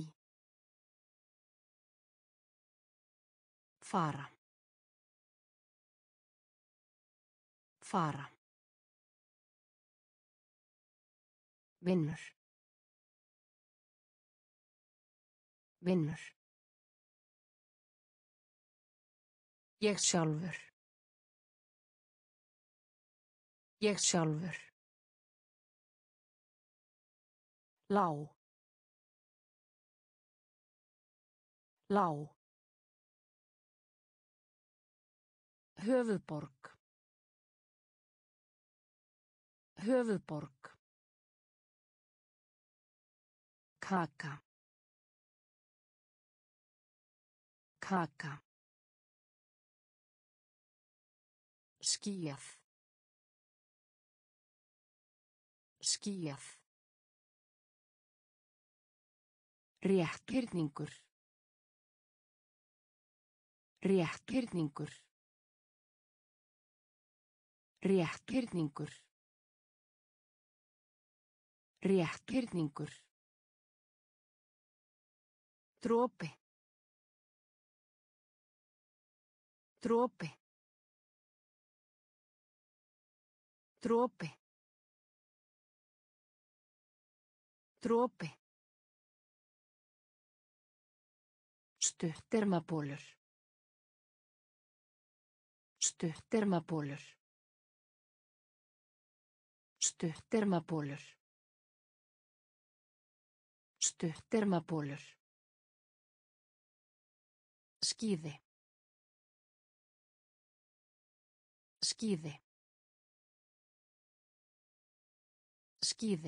Fara. Fara. Vinnur. Vinnur. Ég sjálfur. Ég sjálfur. Lá. Lá. Höfuðborg. Höfuðborg. Kaka. Kaka. Skýjað. Skýjað. Rétthyrningur. Rétthyrningur. Rétthyrningur. Rétthyrningur. Dropi. Dropi. Dropi. Dropi. Stuttermabólur. Stuttermabólur. Stuttermabólur. Stuttermabólur. Skíði. Skíði. Skíði.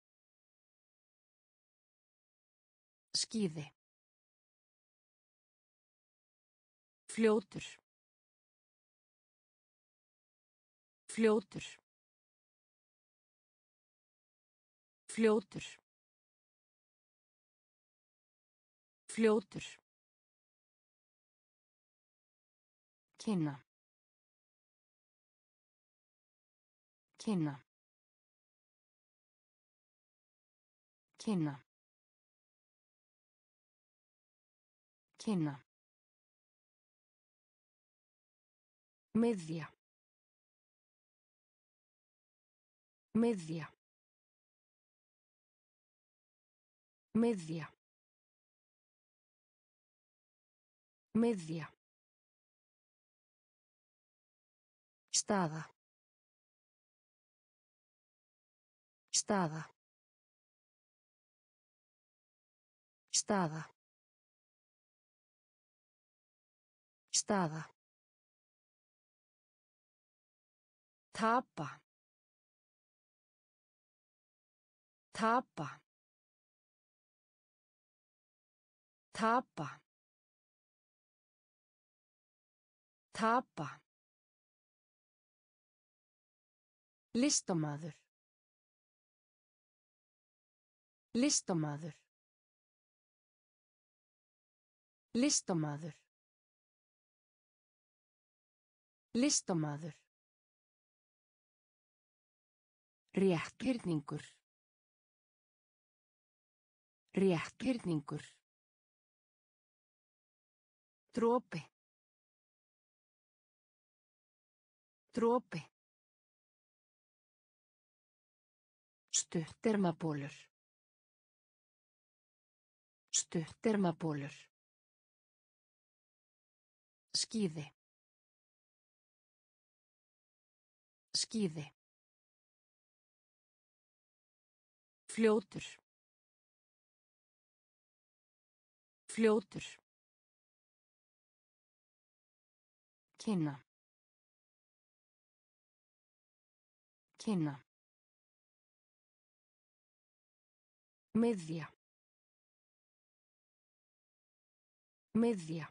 Skíði. Fljótur. Fljótur. Fljótur. Fljótur. Kynna. Kynna. Kynna. Kynna. Miðja. Miðja. Miðja. Miðja. Staða. Staða. Staða. Staða. Tapa. Tapa. Tapa. Tapa. Listamaður. Listamaður. Listamaður. Listamaður. Rétthyrningur. Rétthyrningur. Dropi. Dropi. Stuttermabólur. Stuttermabólur. Skíði. Skíði. Fljótur. Fljótur. Kynna. Kynna. Miðja. Miðja.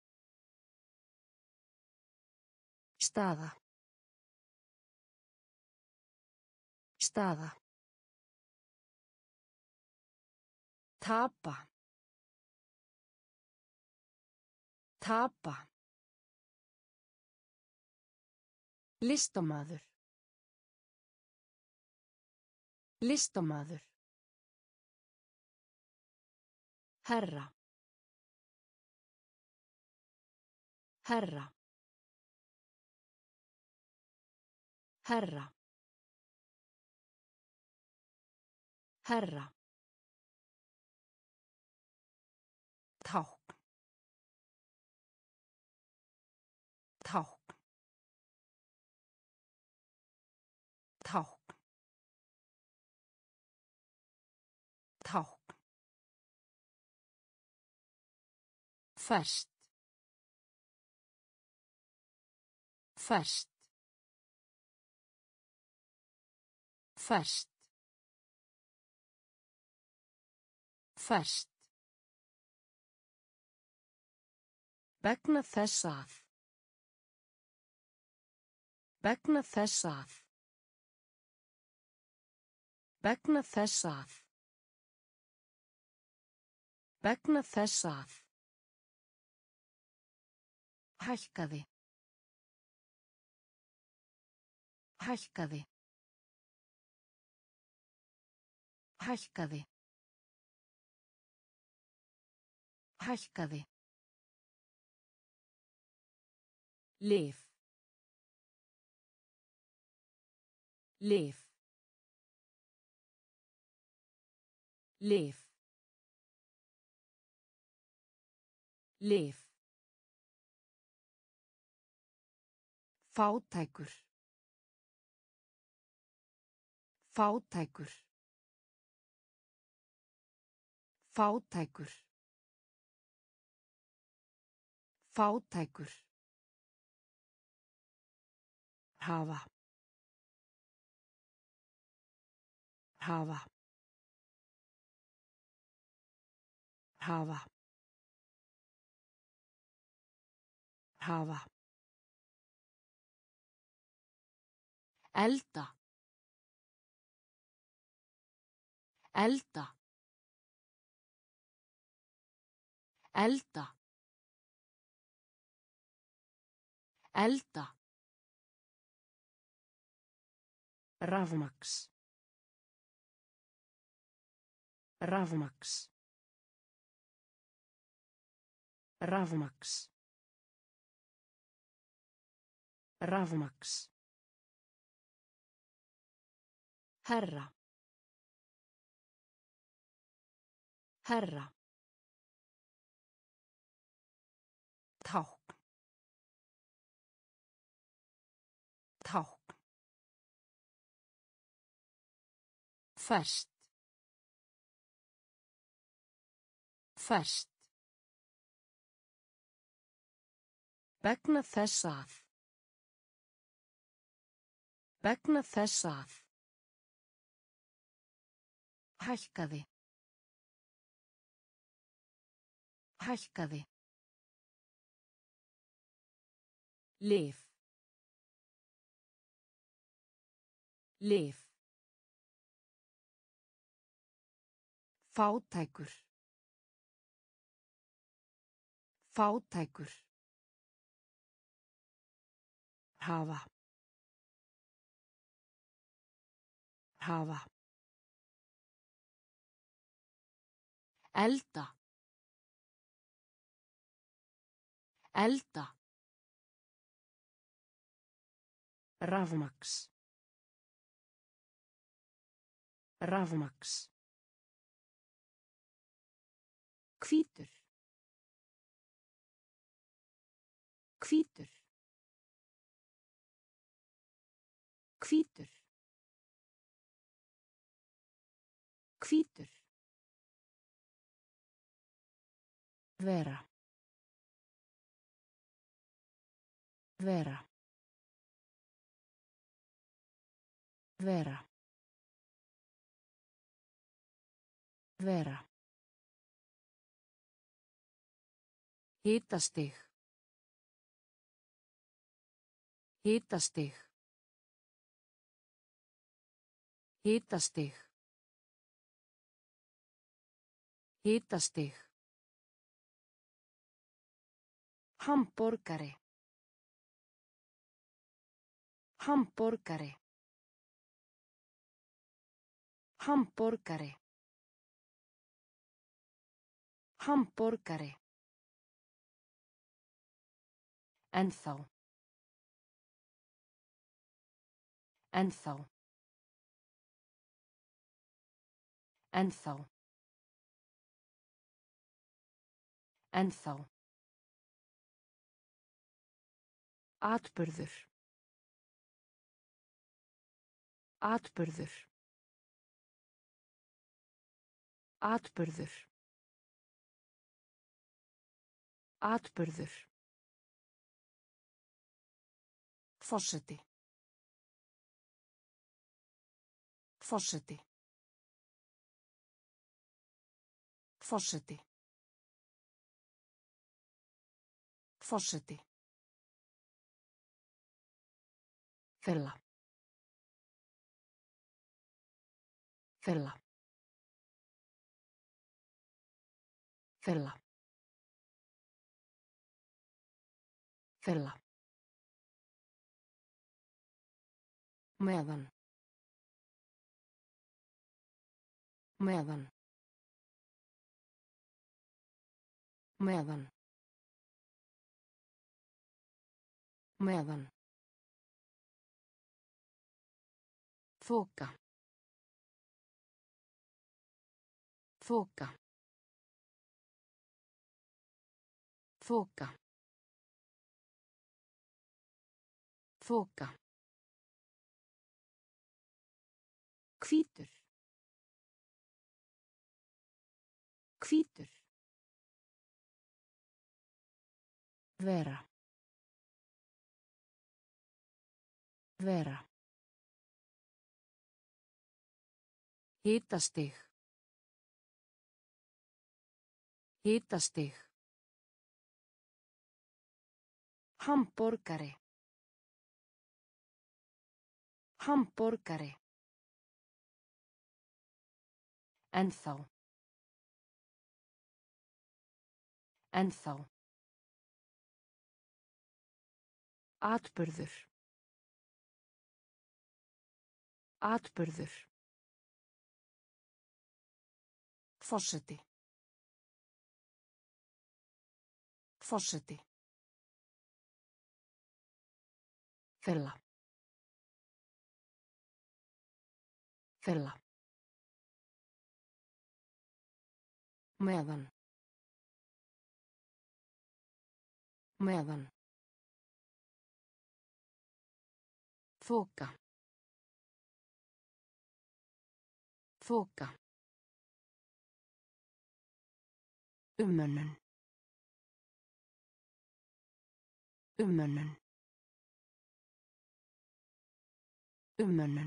Staða. Staða. Tapa. Tapa. Listamaður. Listamaður. Herra. Herra. Herra. Herra. Tákn. Tákn. Tákn. Tákn. Ferskt. Ferskt. Ferskt. Ferskt. Vegna þess að. Vegna þess að. Vegna þess að. Vegna þess að. Hækkaði. Hækkaði. Hækkaði. Hækkaði. Lyf. Lyf. Lyf. Lyf. Fátækur. Fátækur. Fátækur. Fátækur. Hafa. Hafa. Hafa. Hafa. Elda. Elda. Elda. Elda. Rafmaks. Rafmaks. Rafmaks. Rafmaks. Herra. Herra. Tákn. Tákn. Ferskt. Ferskt. Vegna þess að. Vegna þess að. Hækkaði. Hækkaði. Lyf. Lyf. Fátækur. Fátækur. Hafa. Hafa. Elda. Elda. Rafmaks. Rafmaks. Hvítur. Hvítur. Hvítur. Hvítur. Vera. Vera. Vera. Vera. Hitastig. Hitastig. Hitastig. Hitastig. Hamborgari. Hamborgari. Hamborgari. Hamborgari. Ennþá. Ennþá. Ennþá. Ennþá. Atburður. Atburður. Atburður. Atburður. Forseti. Forseti. Forseti. Forseti. Fella. Fella. Fella. Fella. Meðan. Meðan. Meðan. Meðan. Þoka. Þoka. Þoka. Þoka. Hvítur. Hvítur. Vera. Vera. Hitastig. Hitastig. Hamborgari. Hamborgari. Ennþá. Ennþá. Atburður. Atburður. Forseti. Forseti. Fella. Fella. Meðan. Meðan. Þoka. Þoka. Umönnun. Umönnun. Umönnun.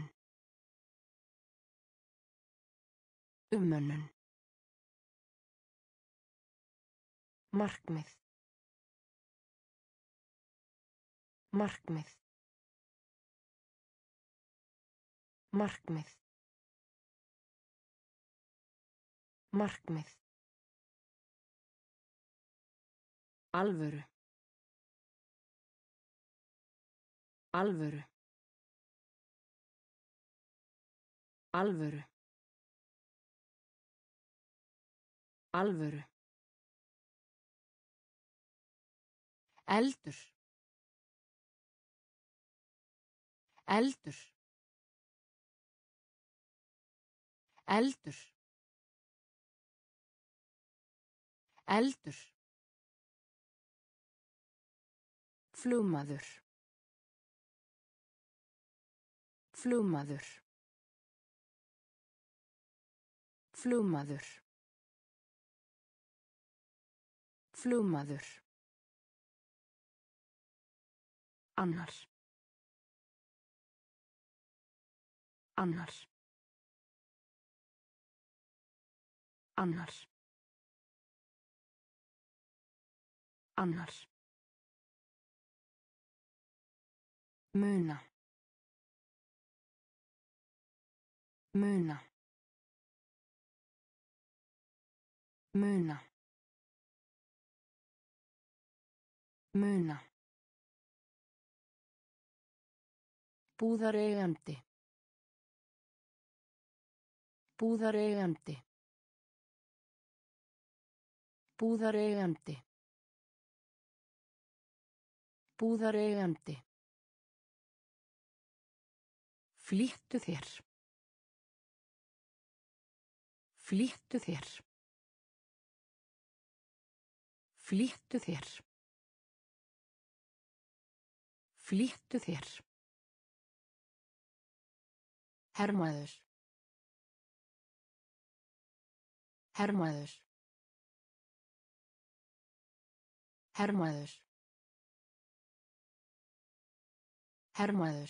Umönnun. Markmið. Markmið. Markmið. Markmið. Alvöru. Alvöru. Alvöru. Alvöru. Eldur. Eldur. Eldur. Eldur. Flugmaður. Flugmaður. Flugmaður. Flugmaður. Annar. Annar. Annar. Annar. Muna. Muna. Muna. Muna. Búðareigandi. Búðareigandi. Búðareigandi. Búðareigandi. Flýttu þér. Flýttu þér. Flýttu þér. Flýttu þér. Hermaður. Hermaður. Hermaður. Hermaður.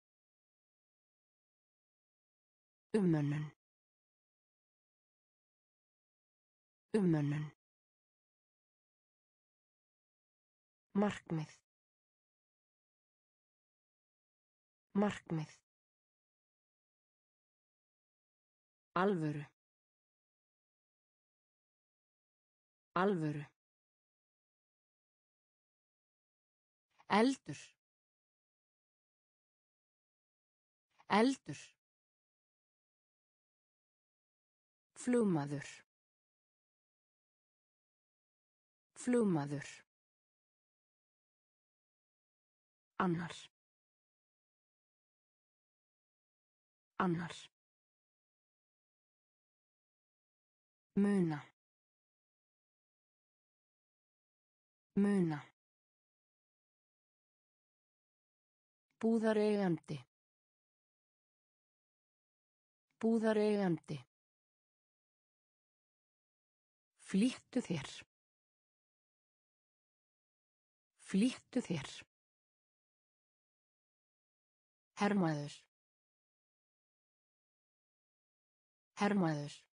Umönnun. Umönnun. Markmið. Markmið. Alvöru. Alvöru. Eldur. Eldur. Flugmaður. Flugmaður. Annar. Annar. Muna. Muna. Búðareigandi. Búðareigandi. Flýttu þér. Flýttu þér. Hermaður. Hermaður.